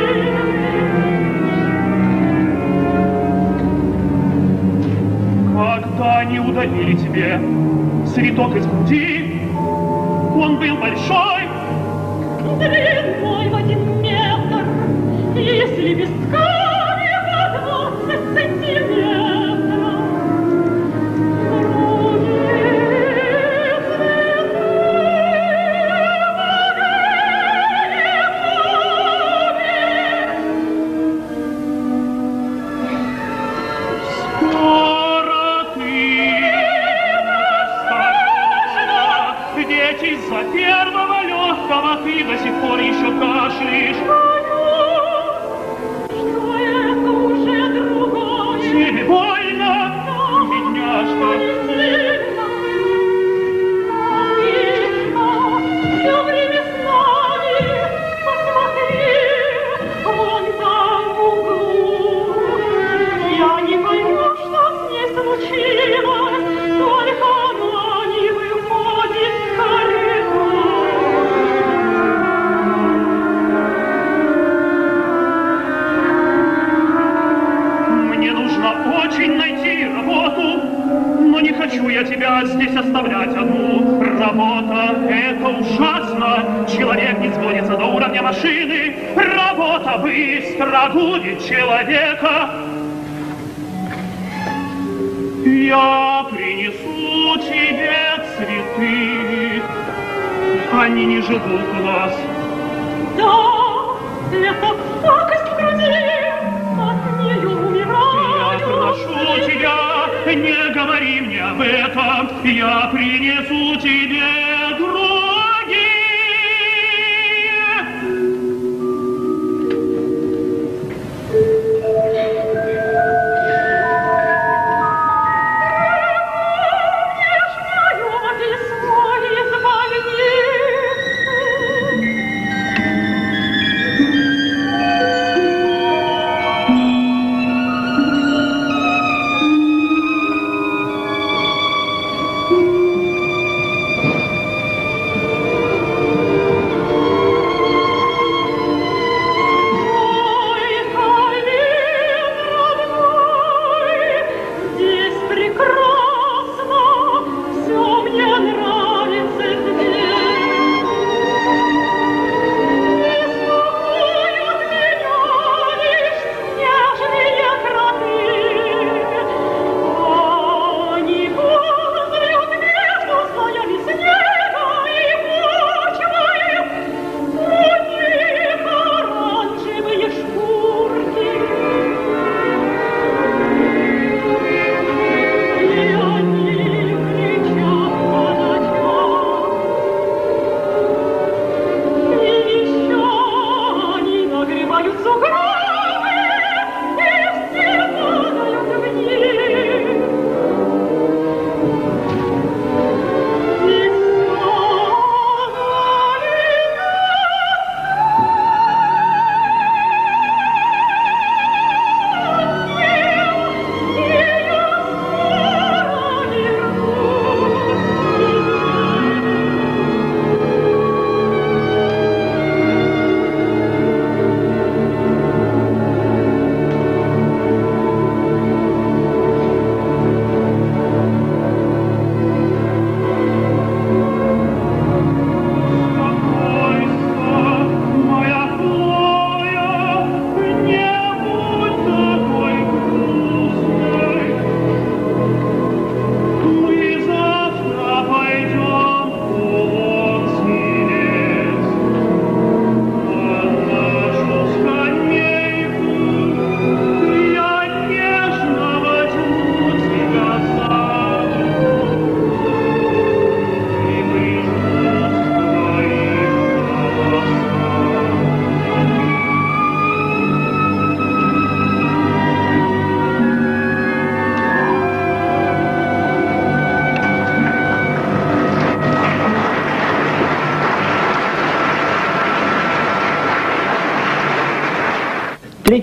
Когда не удалили тебе цветок из груди, он был большой, длиной в 1 метр, если без ткани по 20 сантиметров. Скоро ты останешься, ведь из-за первого легкого ты до сих пор еще кашляешь. Тебе больно, бедняжка? Все время с нами, посмотри, вон там в углу. Я не пойму, что с ней случилось, только она не выходит в коридор. Мне нужно очень найти работу, но не хочу я тебя здесь оставлять одну. Работа — это ужасно, человек не сводится до уровня машины. Работа быстро губит человека. Я принесу тебе цветы, они не живут у вас. Да, это пакость в груди. Я прошу тебя, не говори мне об этом, я принесу тебе другие.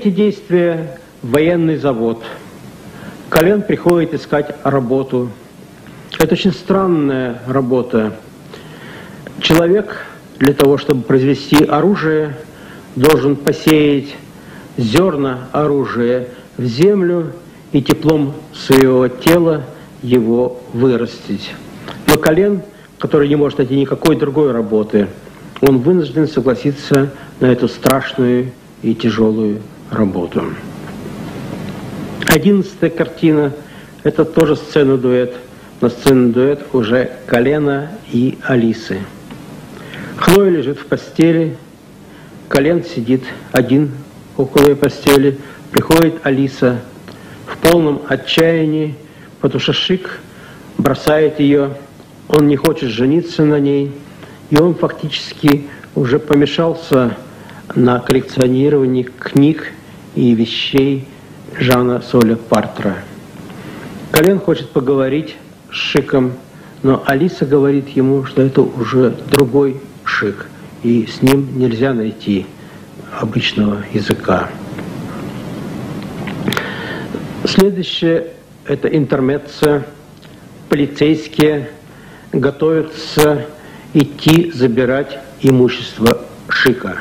Третье действие – военный завод. Колен приходит искать работу. Это очень странная работа. Человек для того, чтобы произвести оружие, должен посеять зерна оружия в землю и теплом своего тела его вырастить. Но Колен, который не может найти никакой другой работы, он вынужден согласиться на эту страшную и тяжелую работу. 11-я картина – это тоже сцена-дуэт, но сцена-дуэт уже Колена и Алисы. Хлоя лежит в постели, Колен сидит один около ее постели, приходит Алиса в полном отчаянии, потому что Шик бросает ее, он не хочет жениться на ней, и он фактически уже помешался на коллекционировании книг и вещей Жана Соля Партра. Колен хочет поговорить с Шиком, но Алиса говорит ему, что это уже другой Шик, и с ним нельзя найти обычного языка. Следующее – это интермеццо. Полицейские готовятся идти забирать имущество Шика.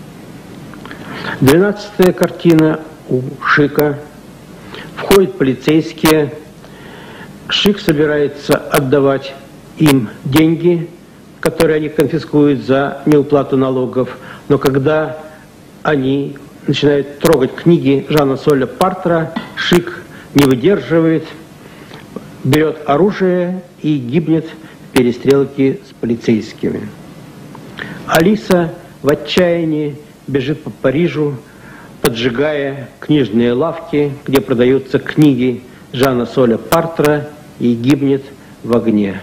12-я картина у Шика. Входят полицейские. Шик собирается отдавать им деньги, которые они конфискуют за неуплату налогов. Но когда они начинают трогать книги Жана Соля Партра, Шик не выдерживает, берет оружие и гибнет в перестрелке с полицейскими. Алиса в отчаянии бежит по Парижу, поджигая книжные лавки, где продаются книги Жана Соля Партра, и гибнет в огне.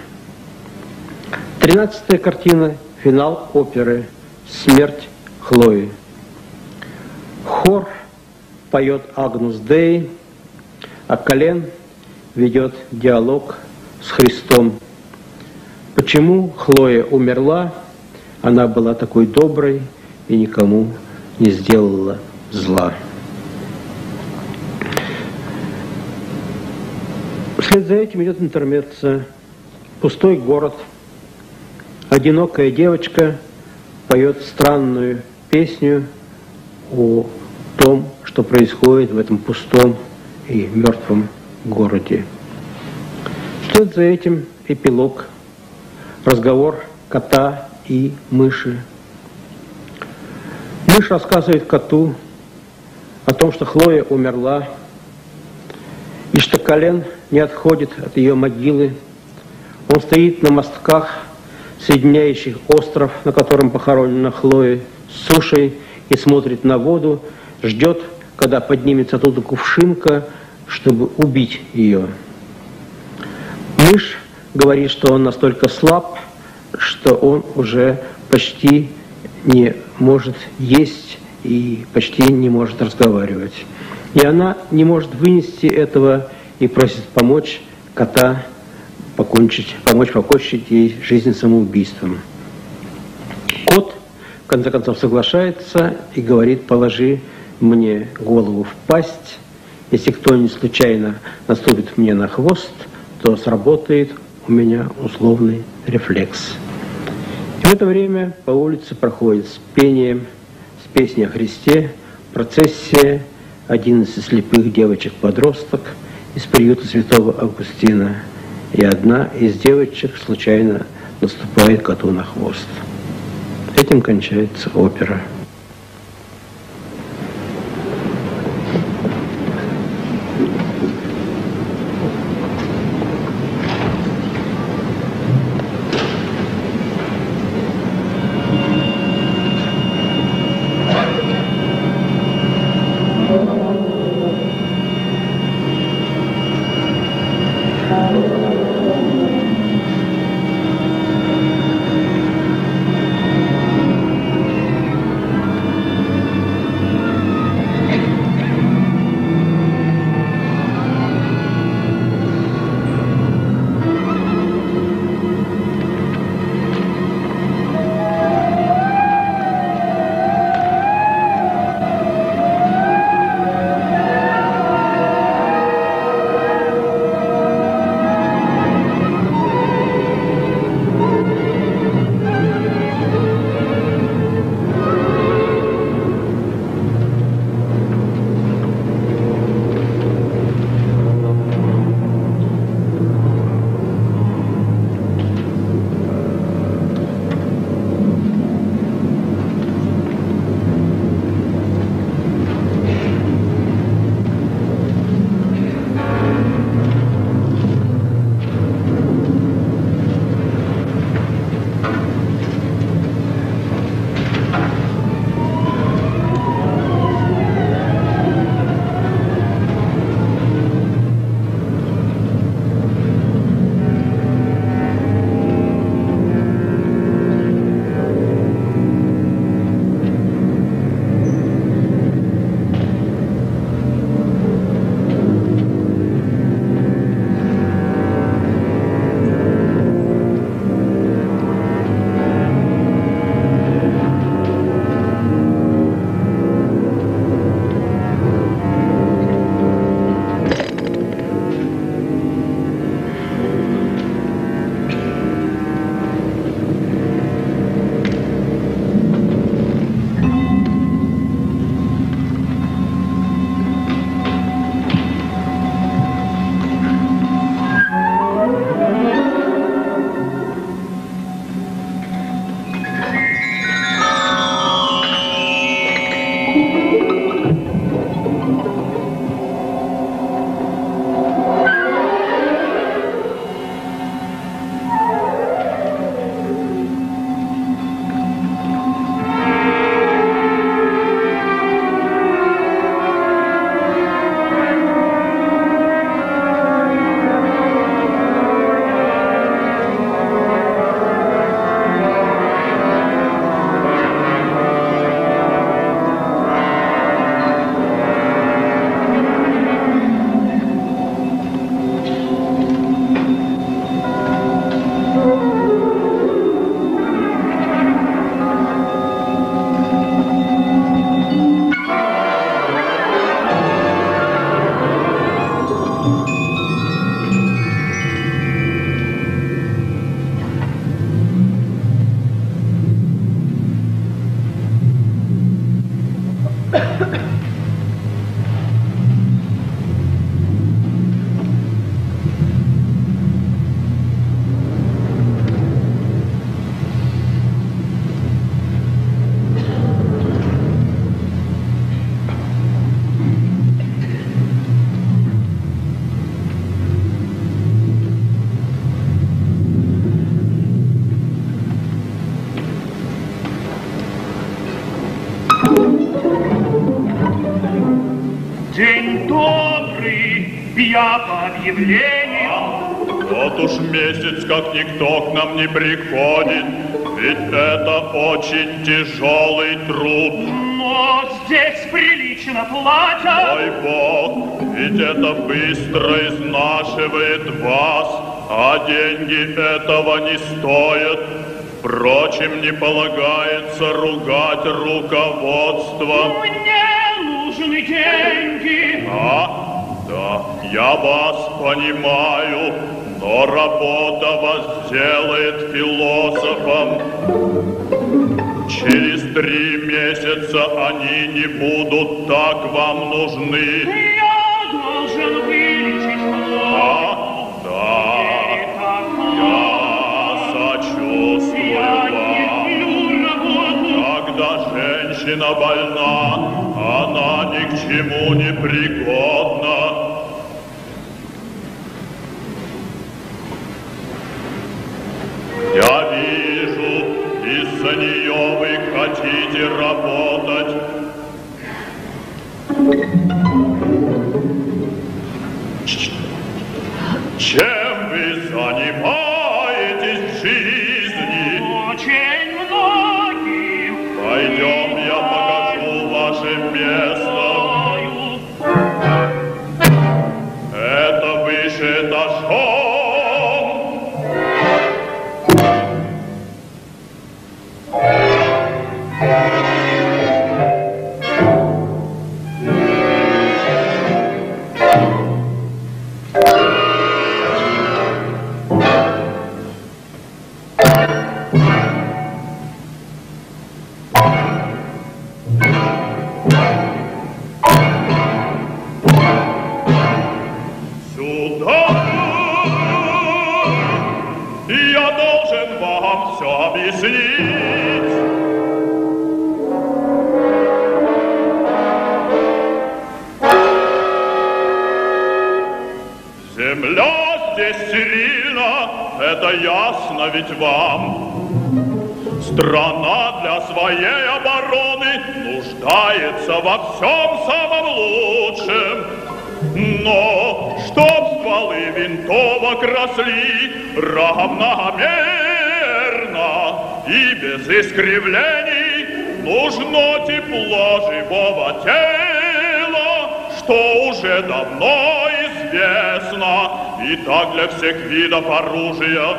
13-я картина – финал оперы «Смерть Хлои». Хор поет «Агнус Дей», а Колен ведет диалог с Христом. Почему Хлоя умерла? Она была такой доброй и никому не сделала зла. Вслед за этим идет интермеццо. Пустой город. Одинокая девочка поет странную песню о том, что происходит в этом пустом и мертвом городе. Вслед за этим эпилог. Разговор кота и мыши. Мышь рассказывает коту о том, что Хлоя умерла, и что Колен не отходит от ее могилы. Он стоит на мостках, соединяющих остров, на котором похоронена Хлоя, с сушей, и смотрит на воду, ждет, когда поднимется оттуда кувшинка, чтобы убить ее. Мышь говорит, что он настолько слаб, что он уже почти не может есть и почти не может разговаривать. И она не может вынести этого и просит помочь кота помочь покончить ей жизнь самоубийством. Кот, в конце концов, соглашается и говорит: положи мне голову в пасть. Если кто-нибудь случайно наступит мне на хвост, то сработает у меня условный рефлекс. И в это время по улице проходит с пением, с песней о Христе, процессия 11 слепых девочек-подросток из приюта Святого Августина. И одна из девочек случайно наступает коту на хвост. Этим кончается опера. я по объявлению. Вот уж месяц, как никто к нам не приходит, ведь это очень тяжелый труд. Но здесь прилично платят. Ой, Бог, ведь это быстро изнашивает вас, а деньги этого не стоят. Впрочем, не полагается ругать руководство. Мне нужны деньги. Да, я вас понимаю, но работа вас сделает философом. Через 3 месяца они не будут так вам нужны. Я должен вылечить Флору. Да, я сочувствую вам. Когда женщина больна, она ни к чему не пригодна. Я вижу, из-за нее вы хотите работать. Чем вы занимаетесь в жизни? Очень многим. Пойдем, я покажу ваше место. Это выше этажом. Я должен вам все объяснить. Земля здесь стерильна, это ясно ведь вам. Страна для своей обороны нуждается во всем самом лучшем. Но чтоб стволы винтовок росли равномерно и без искривлений, нужно тепло живого тела, что уже давно известно, и так для всех видов оружия.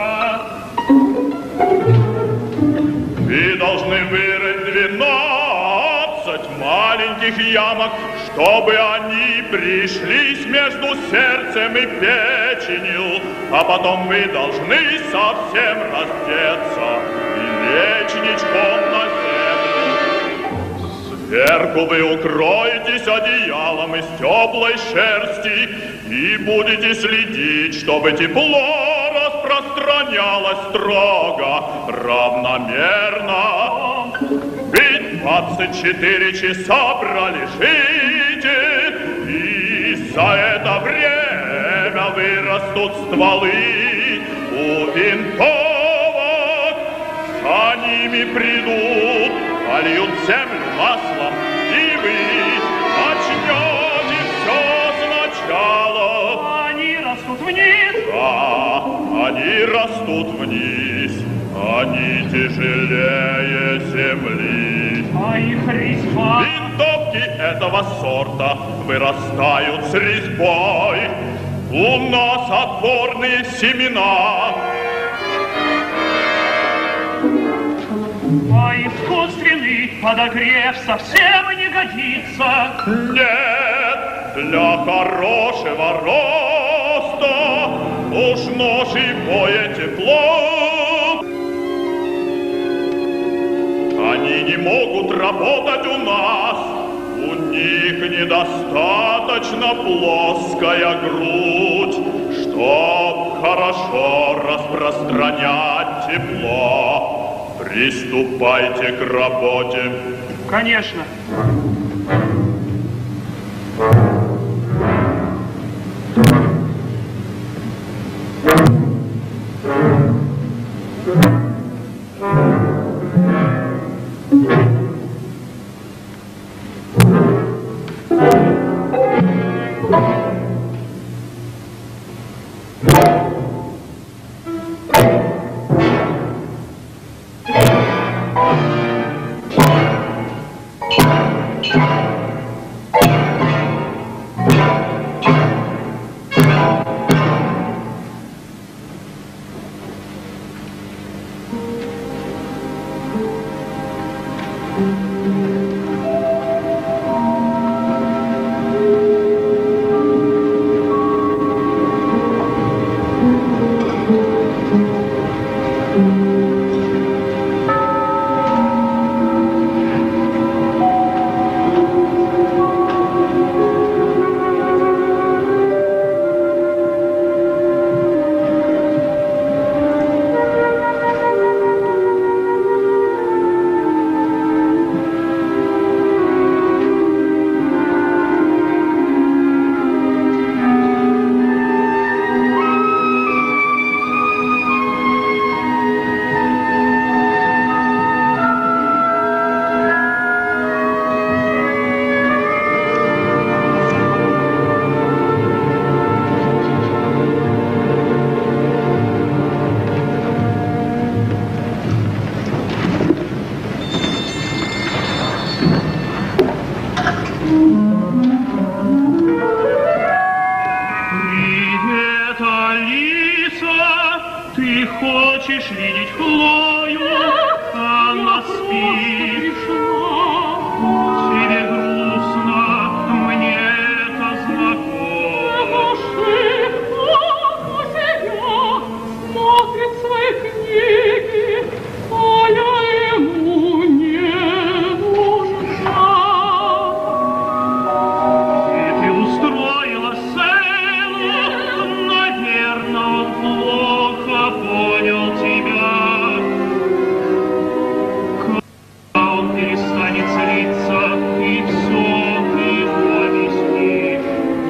Вы должны вырыть 12 маленьких ямок, чтобы они пришлись между сердцем и печенью, а потом вы должны совсем раздеться и лечь ничком на землю. Сверху вы укроетесь одеялом из теплой шерсти и будете следить, чтобы тепло распространялось строго, равномерно. Ведь 24 часа пролежите, и за это время вырастут стволы у винтовок. За ними придут, польют землю маслом, и вы начнете все сначала. Они растут вниз. Да, они растут вниз. Они тяжелее земли. А их резьба? Винтовки этого сорта вырастают с резьбой. У нас отборные семена. А искусственный подогрев совсем не годится. Нет, для хорошего роста нужно живое тепло. Они не могут работать у нас, у них недостаточно плоская грудь, чтоб хорошо распространять тепло. Приступайте к работе. Конечно. Ты хочешь видеть Хлою, она спит. Тебе грустно, мне это знакомо. Смотрит свои книги, а я ему не нужна. И ты устроила сцену, наверное, он плохо понял тебя. Когда он перестанет злиться, и все ты ему объяснишь.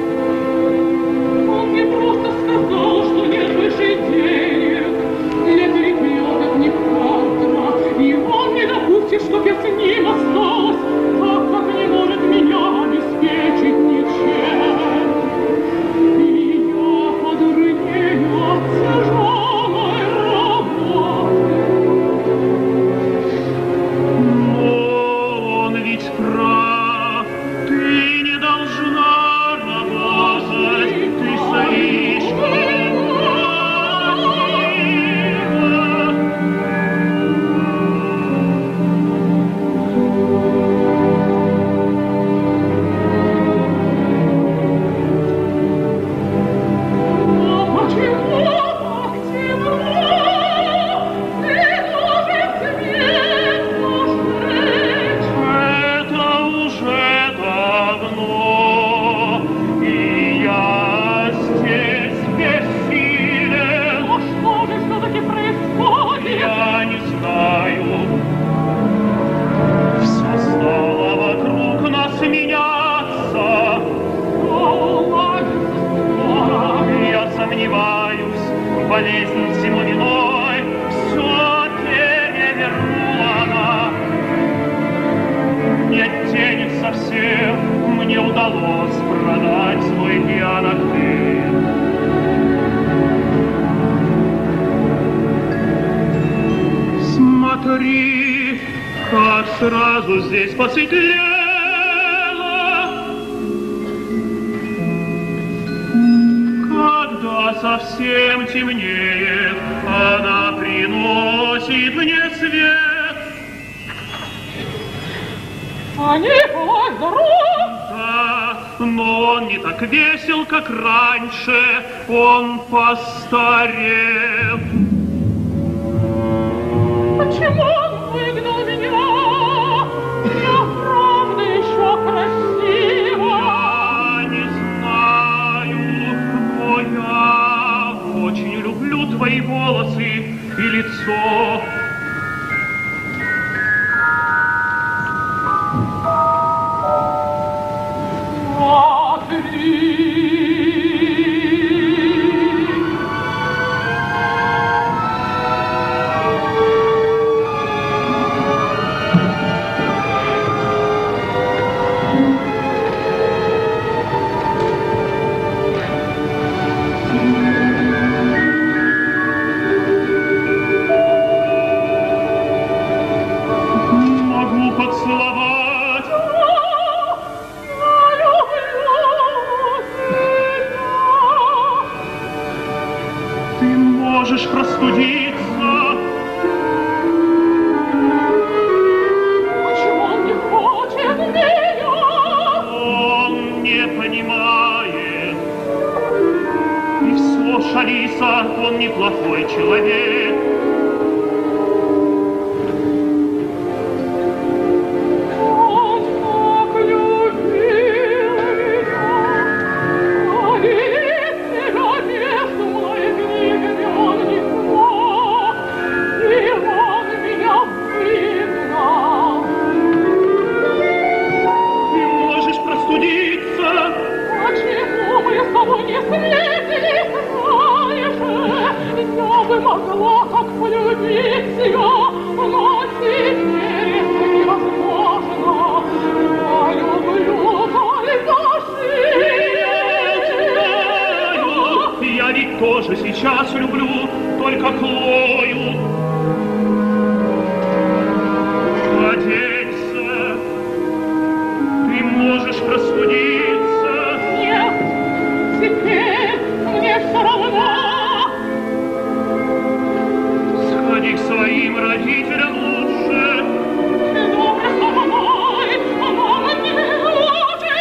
Он мне просто сказал, что нет больше денег для переделок неправда. И он не допустит, чтоб я с ним осталась, так как не может меня обеспечить ничем. И я подурнею от тяжелой работы. Но он ведь прав, ты не должна работать, ты слишком Почему так темно? Ты должен свет зажечь. это уже давно, и я здесь бессилен. Ну что же все-таки происходит? Я не знаю, все стало вокруг нас меняться. Я сомневаюсь, болезнь всему виной, все перевернула она. Нет денег совсем, мне удалось продать свой пианокрыль. Смотри, как сразу здесь посветлело. Когда совсем темнеет, она приносит мне свет. Николай, здоров! Да, но он не так весел, как раньше, он постарел. Почему он выгнал меня? Я правда еще красива. Я не знаю, но я очень люблю твои волосы и лицо. Могу поцеловать. Ты можешь простудиться. Почему он не хочет меня? Он не понимает. И все, Шалиса, он неплохой человек. Он так любил меня. Видит себя между моими книгами он не смог. И он меня выгнал. Ты можешь простудиться. Почему мы с тобой не встретились раньше? Я бы могла так полюбить тебя, но теперь это невозможно. Я люблю только жизнь. Я ведь тоже сейчас люблю только Хлою. Оденься, ты можешь простудиться. Нет, теперь мне все равно. родителям лучше. Добре, слава мой, мама не лучше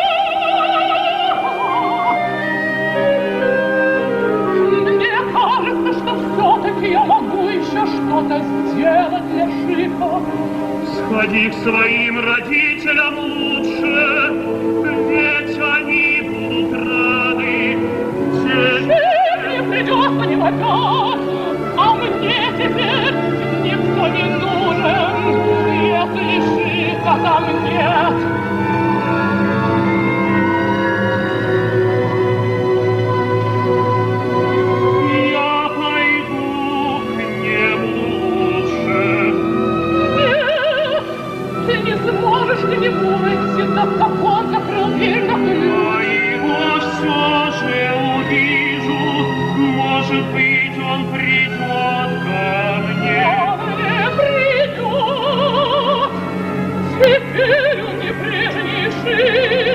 игра. Мне кажется, что все-таки я могу еще что-то сделать для Шика. Сходи к своим родителям лучше, ведь они будут рады. Шик не придет к ним опять, а мне теперь никто не нужен, если Шика там нет. Я пойду к нему лучше. Нет, ты не сможешь к нему идти, так как он закрыл дверь на ключ. Я его все же увижу, может быть, он придет ко мне. Он не придет, теперь он не прежний Шик.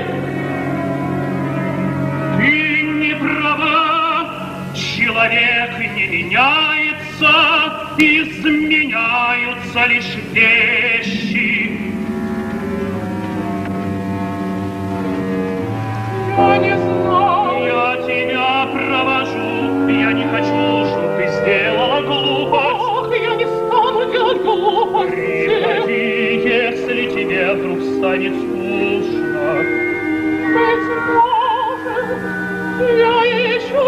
Ты не права, человек не меняется, изменяются лишь вещи. Я не знаю. Я тебя провожу, я не хочу, чтобы ты сделала глупость. Ох, я не стану делать глупости. Приходи, если тебе вдруг станет скучно. Быть может, я еще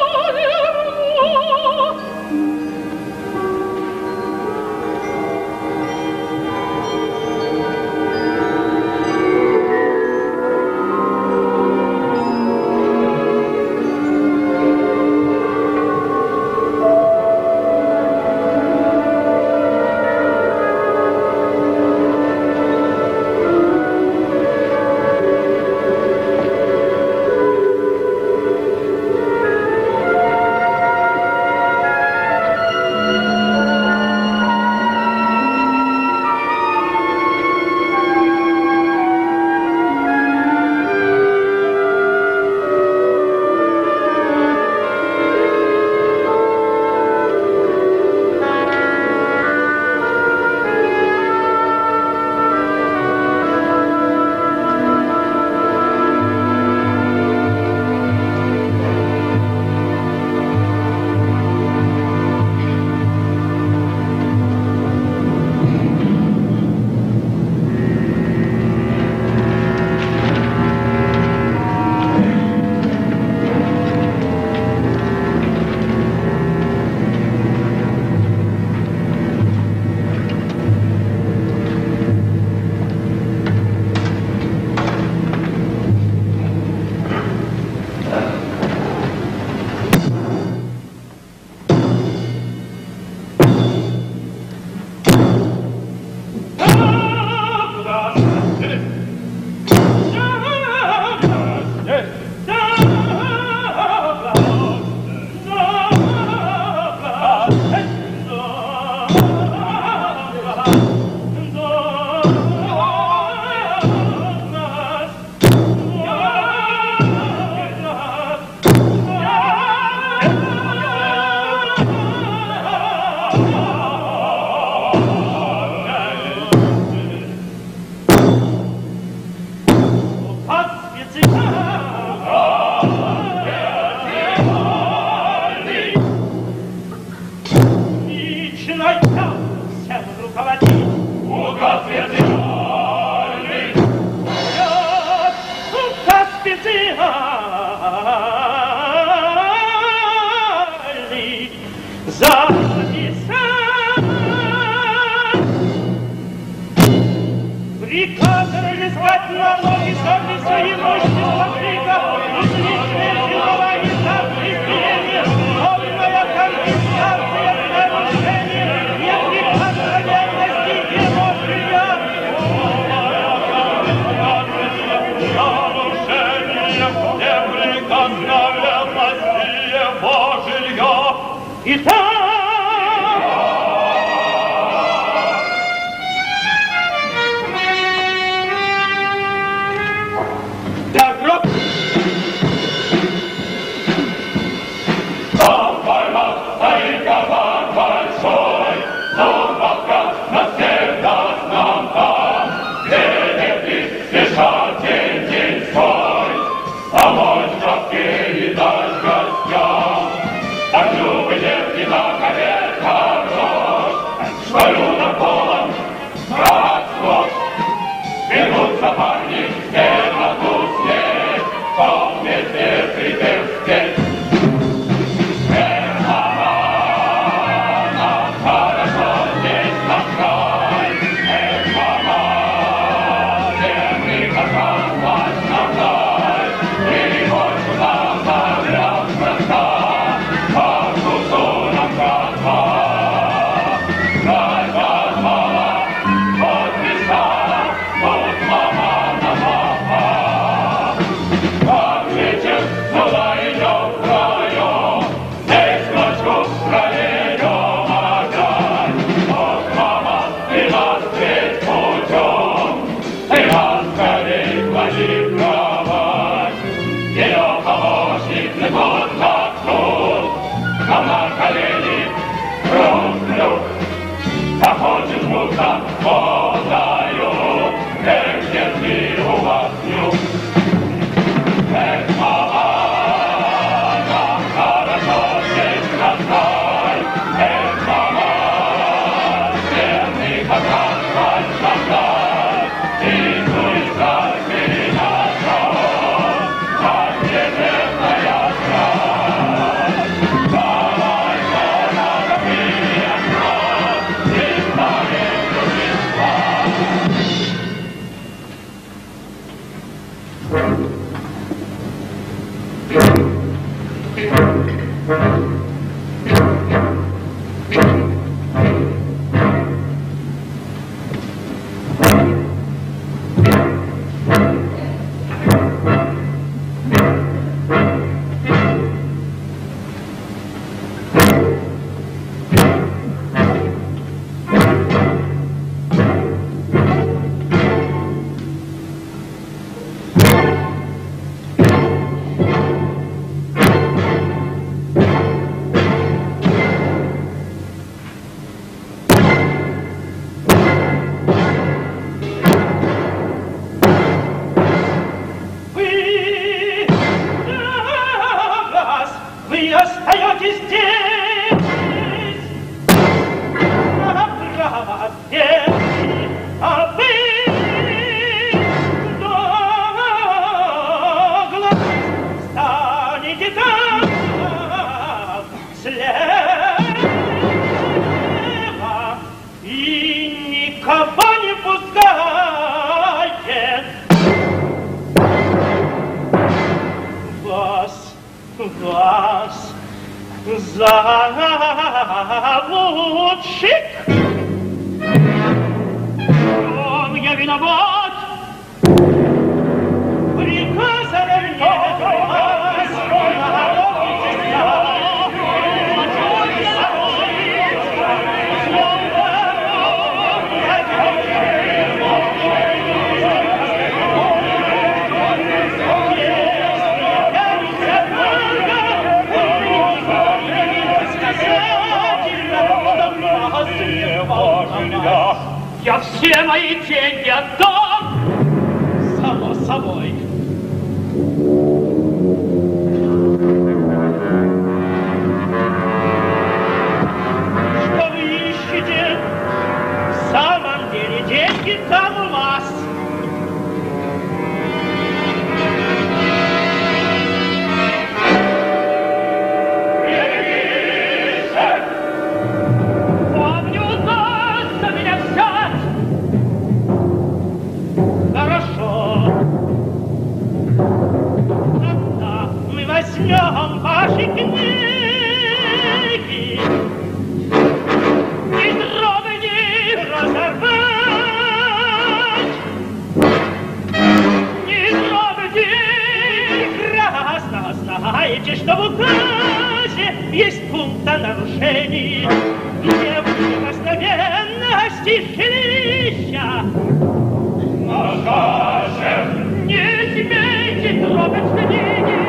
вернусь. Большой, что людям полон спрос. Вернутся парни в темноту снег, что вместе припев. Хочет мука, подаю, эх, детки, у вас нюх. Эх, мама, нам хорошо здесь растай. Эх, мама, стены как раз растай. И слышать меня шел, как нежная страсть. Давай, жена, меня вас заводчик. Он я виноват, приказано мне я все мои деньги отдам, само собой. Что вы ищете? В самом деле деньги там у вас. Возьмем ваши книги, и дробы не разорвать, не дробы прекрасно знаете, что в указе есть пункт о нарушении неприкосновенности жилища. Не смейте трогать книги,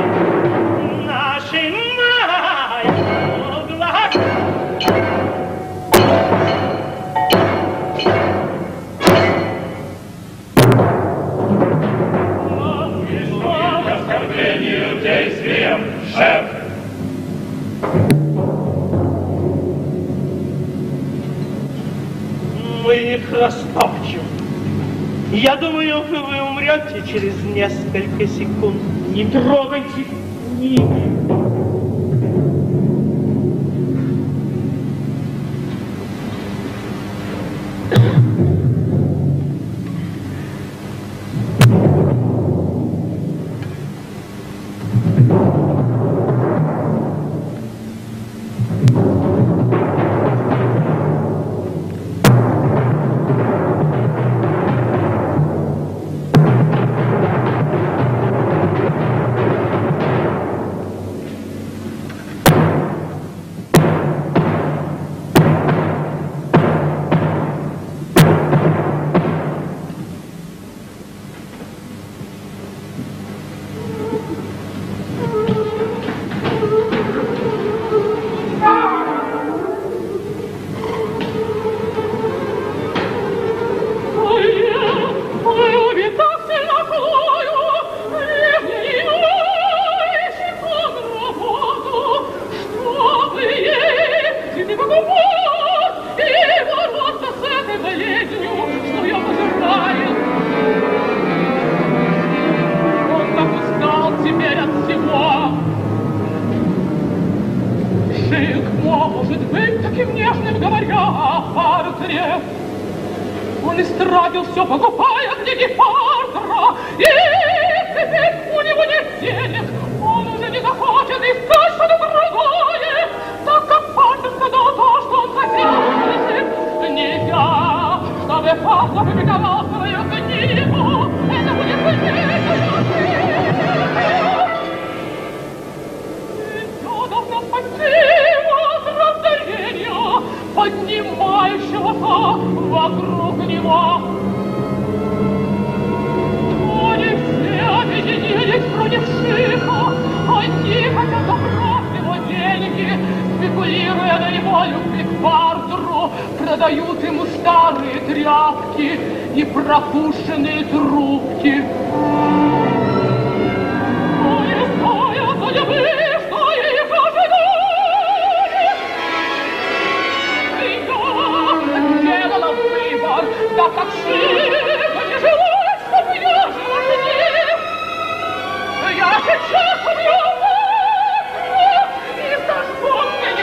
действием, шеф! Мы их растопчем. Я думаю, вы умрете через несколько секунд. Не трогайте книги. Он истратил все, покупая книги Фартера, и теперь у него нет денег. Он уже не захочет искать что-то другое, так как Фартер сказал то, что он хотел услышать. Нельзя, чтобы Фартер опубликовал свою книгу. Это будет все должно спасти от раздражения, поднимающегося вокруг него. Они все объединились против Шиха. Они хотят забрать его деньги, спекулируя на его любви к Фартеру, продают ему старые тряпки и пропущенные трубки. Они стоят за любви, что их ожидает. Сделала выбор, так как Шиха не желает, чтобы я жила с ним. Я сейчас убью Фартера и сожгу книги.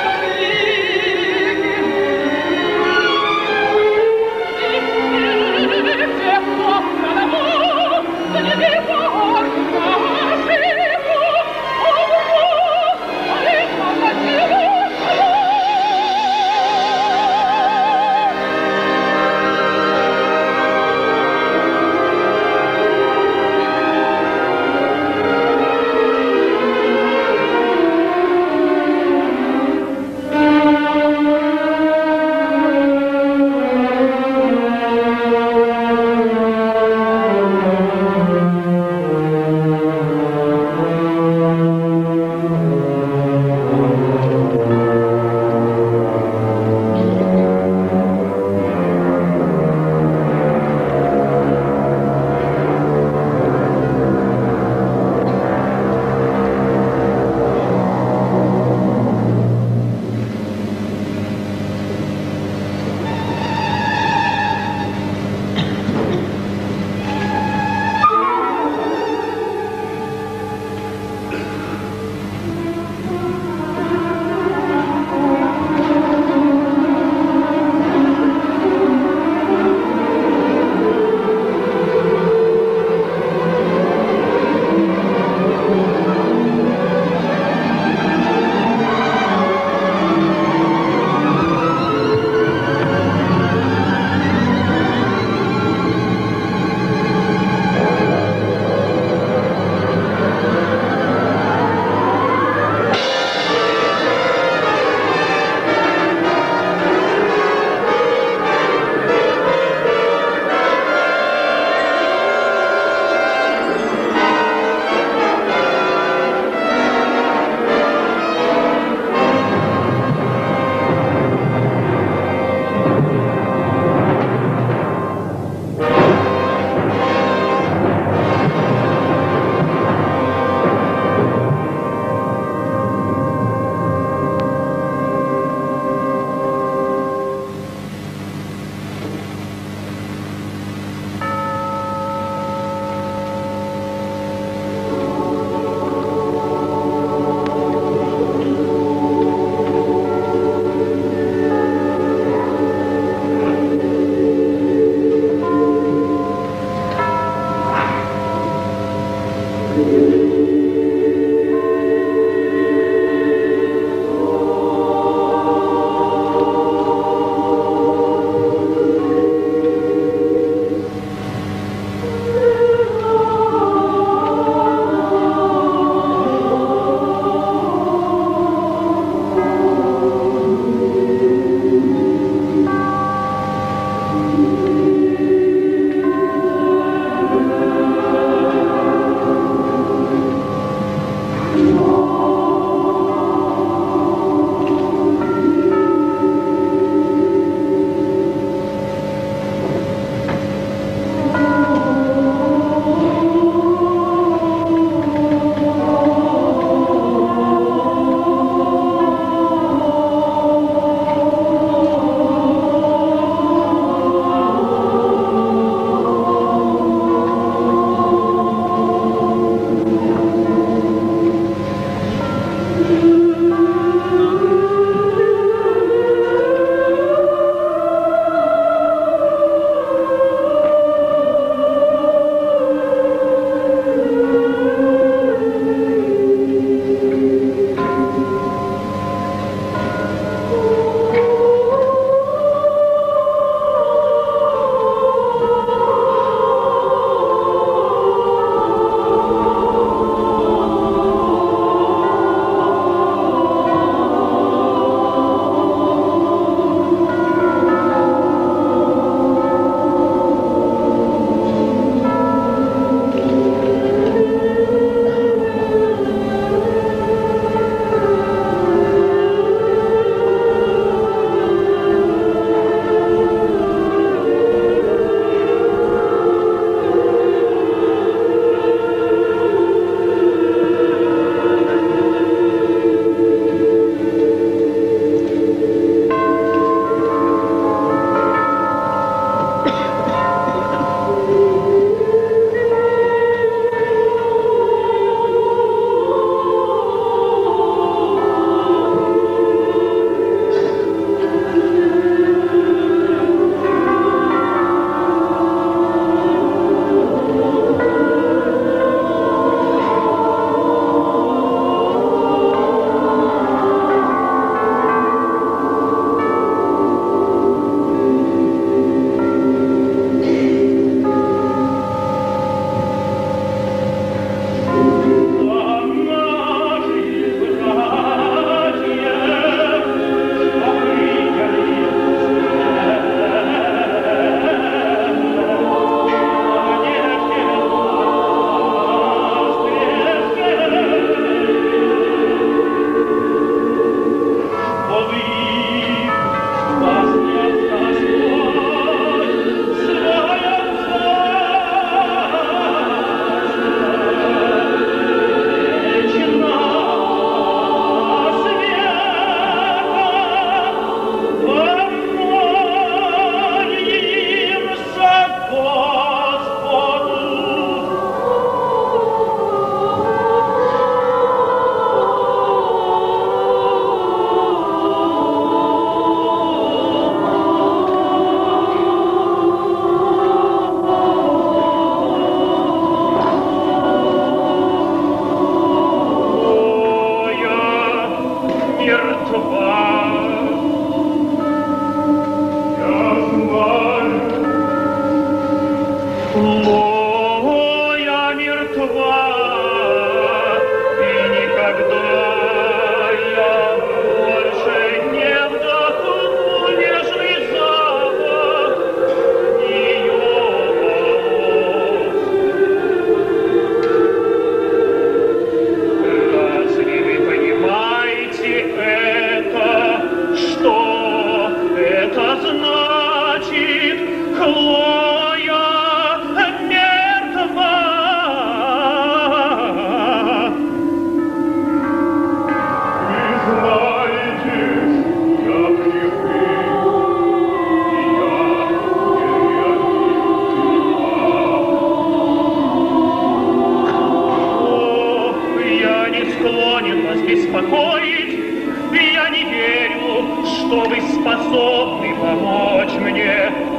И все, кто продавал книги Фартера, Шиху умрут, а их назначили.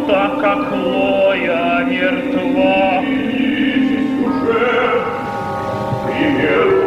так как Хлоя мертва. Здесь уже пример.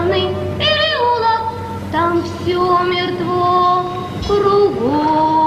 темный переулок, там все мертво кругом.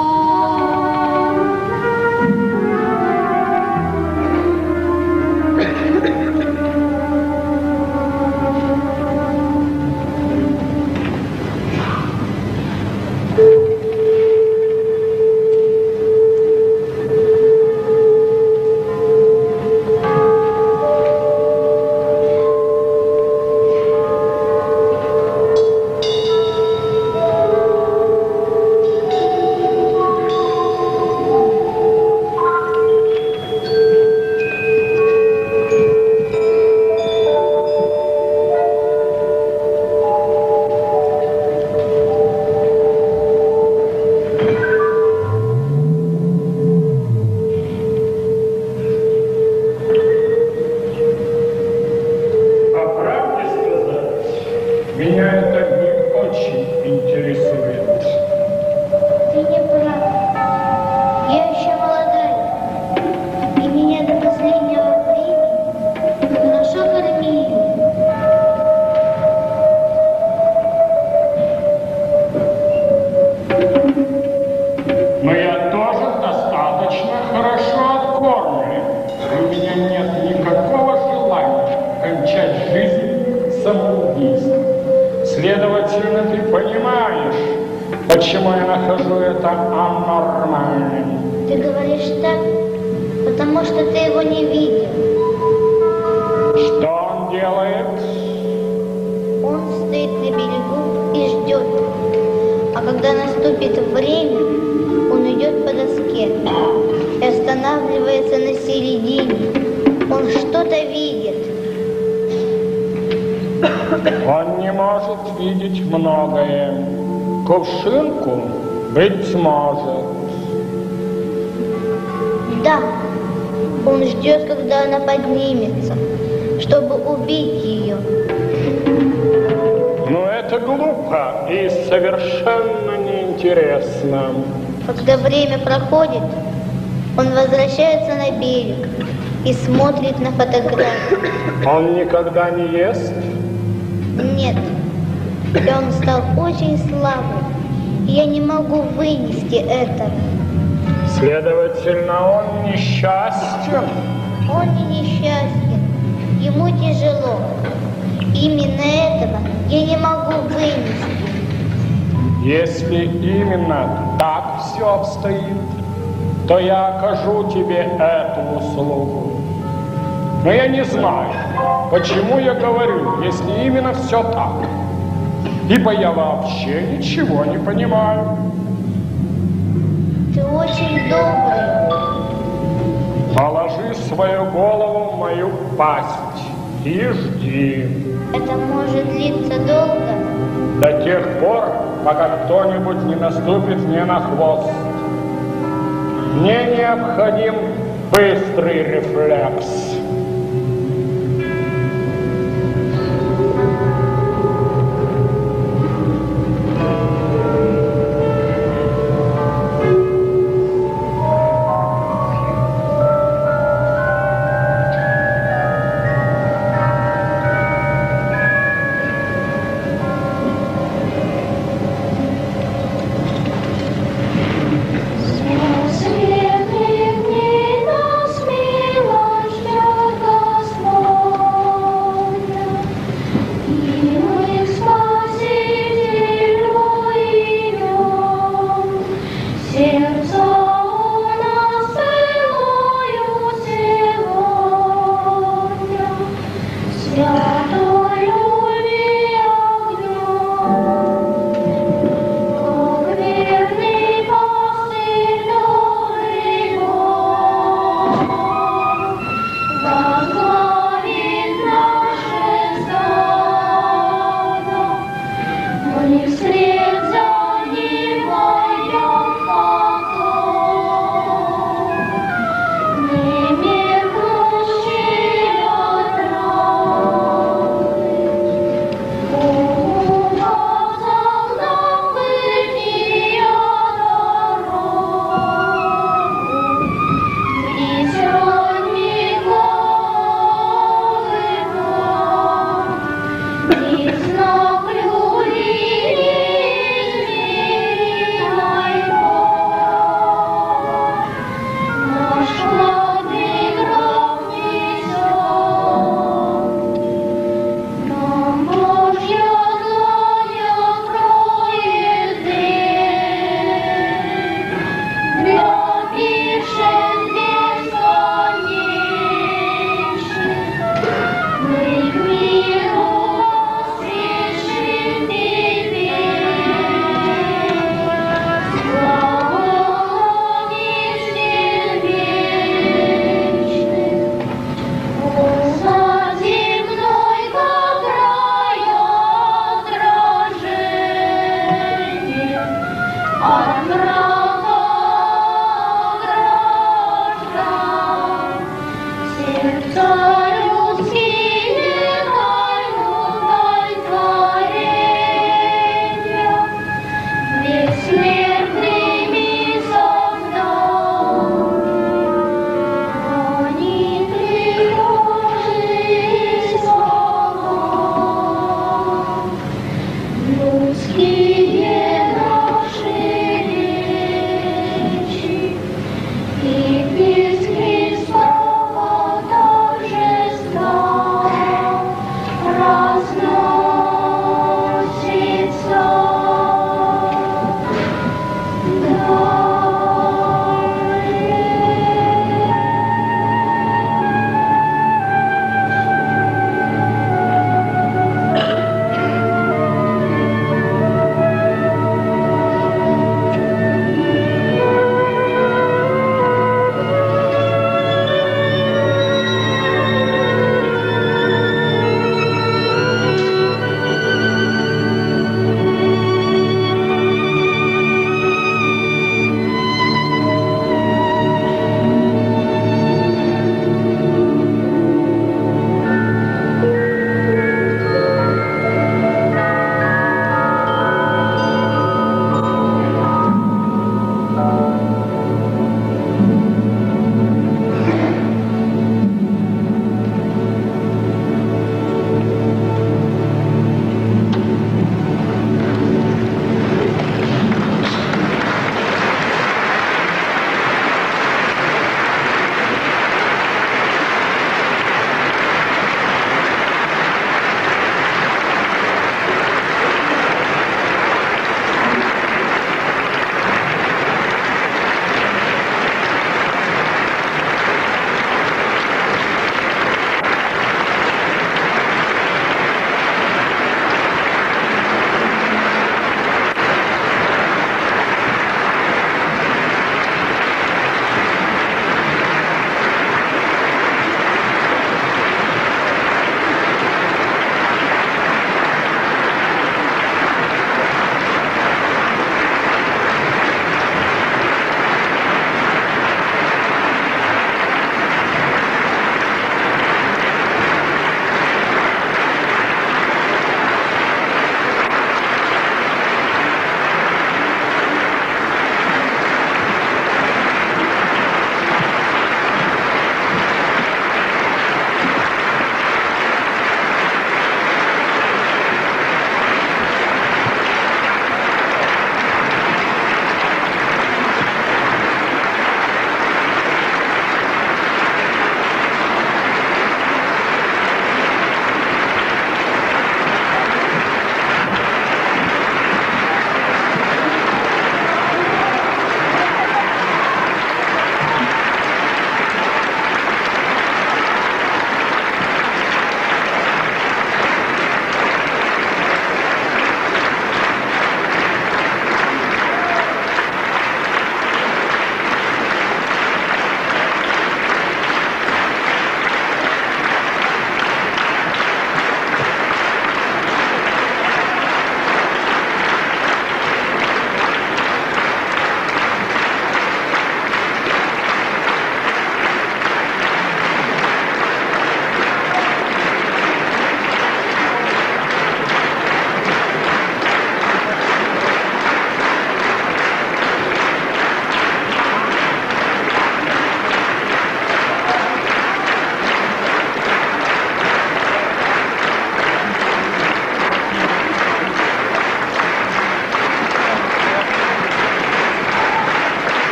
Следовательно, ты понимаешь, почему я нахожу это анормальным. Ты говоришь так, потому что ты его не видел. Что он делает? Он стоит на берегу и ждет. А когда наступит время, он идет по доске и останавливается на середине. Он что-то видит. Он не может видеть многое. Кувшинку, быть может. Да, он ждет, когда она поднимется, чтобы убить ее. Но это глупо и совершенно неинтересно. Когда время проходит, он возвращается на берег и смотрит на фотографию. Он никогда не ест? Нет, и он стал очень слабым, и я не могу вынести этого. Следовательно, он несчастен? Он не несчастен, ему тяжело. Именно этого я не могу вынести. Если именно так все обстоит, то я окажу тебе эту услугу. Но я не знаю, почему я говорю, если именно все так. Ибо я вообще ничего не понимаю. Ты очень добрый. Положи свою голову в мою пасть и жди. Это может длиться долго? До тех пор, пока кто-нибудь не наступит мне на хвост. Мне необходим быстрый рефлекс. Смертных дней нас мило ждет. Спешит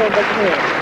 отдохнешь.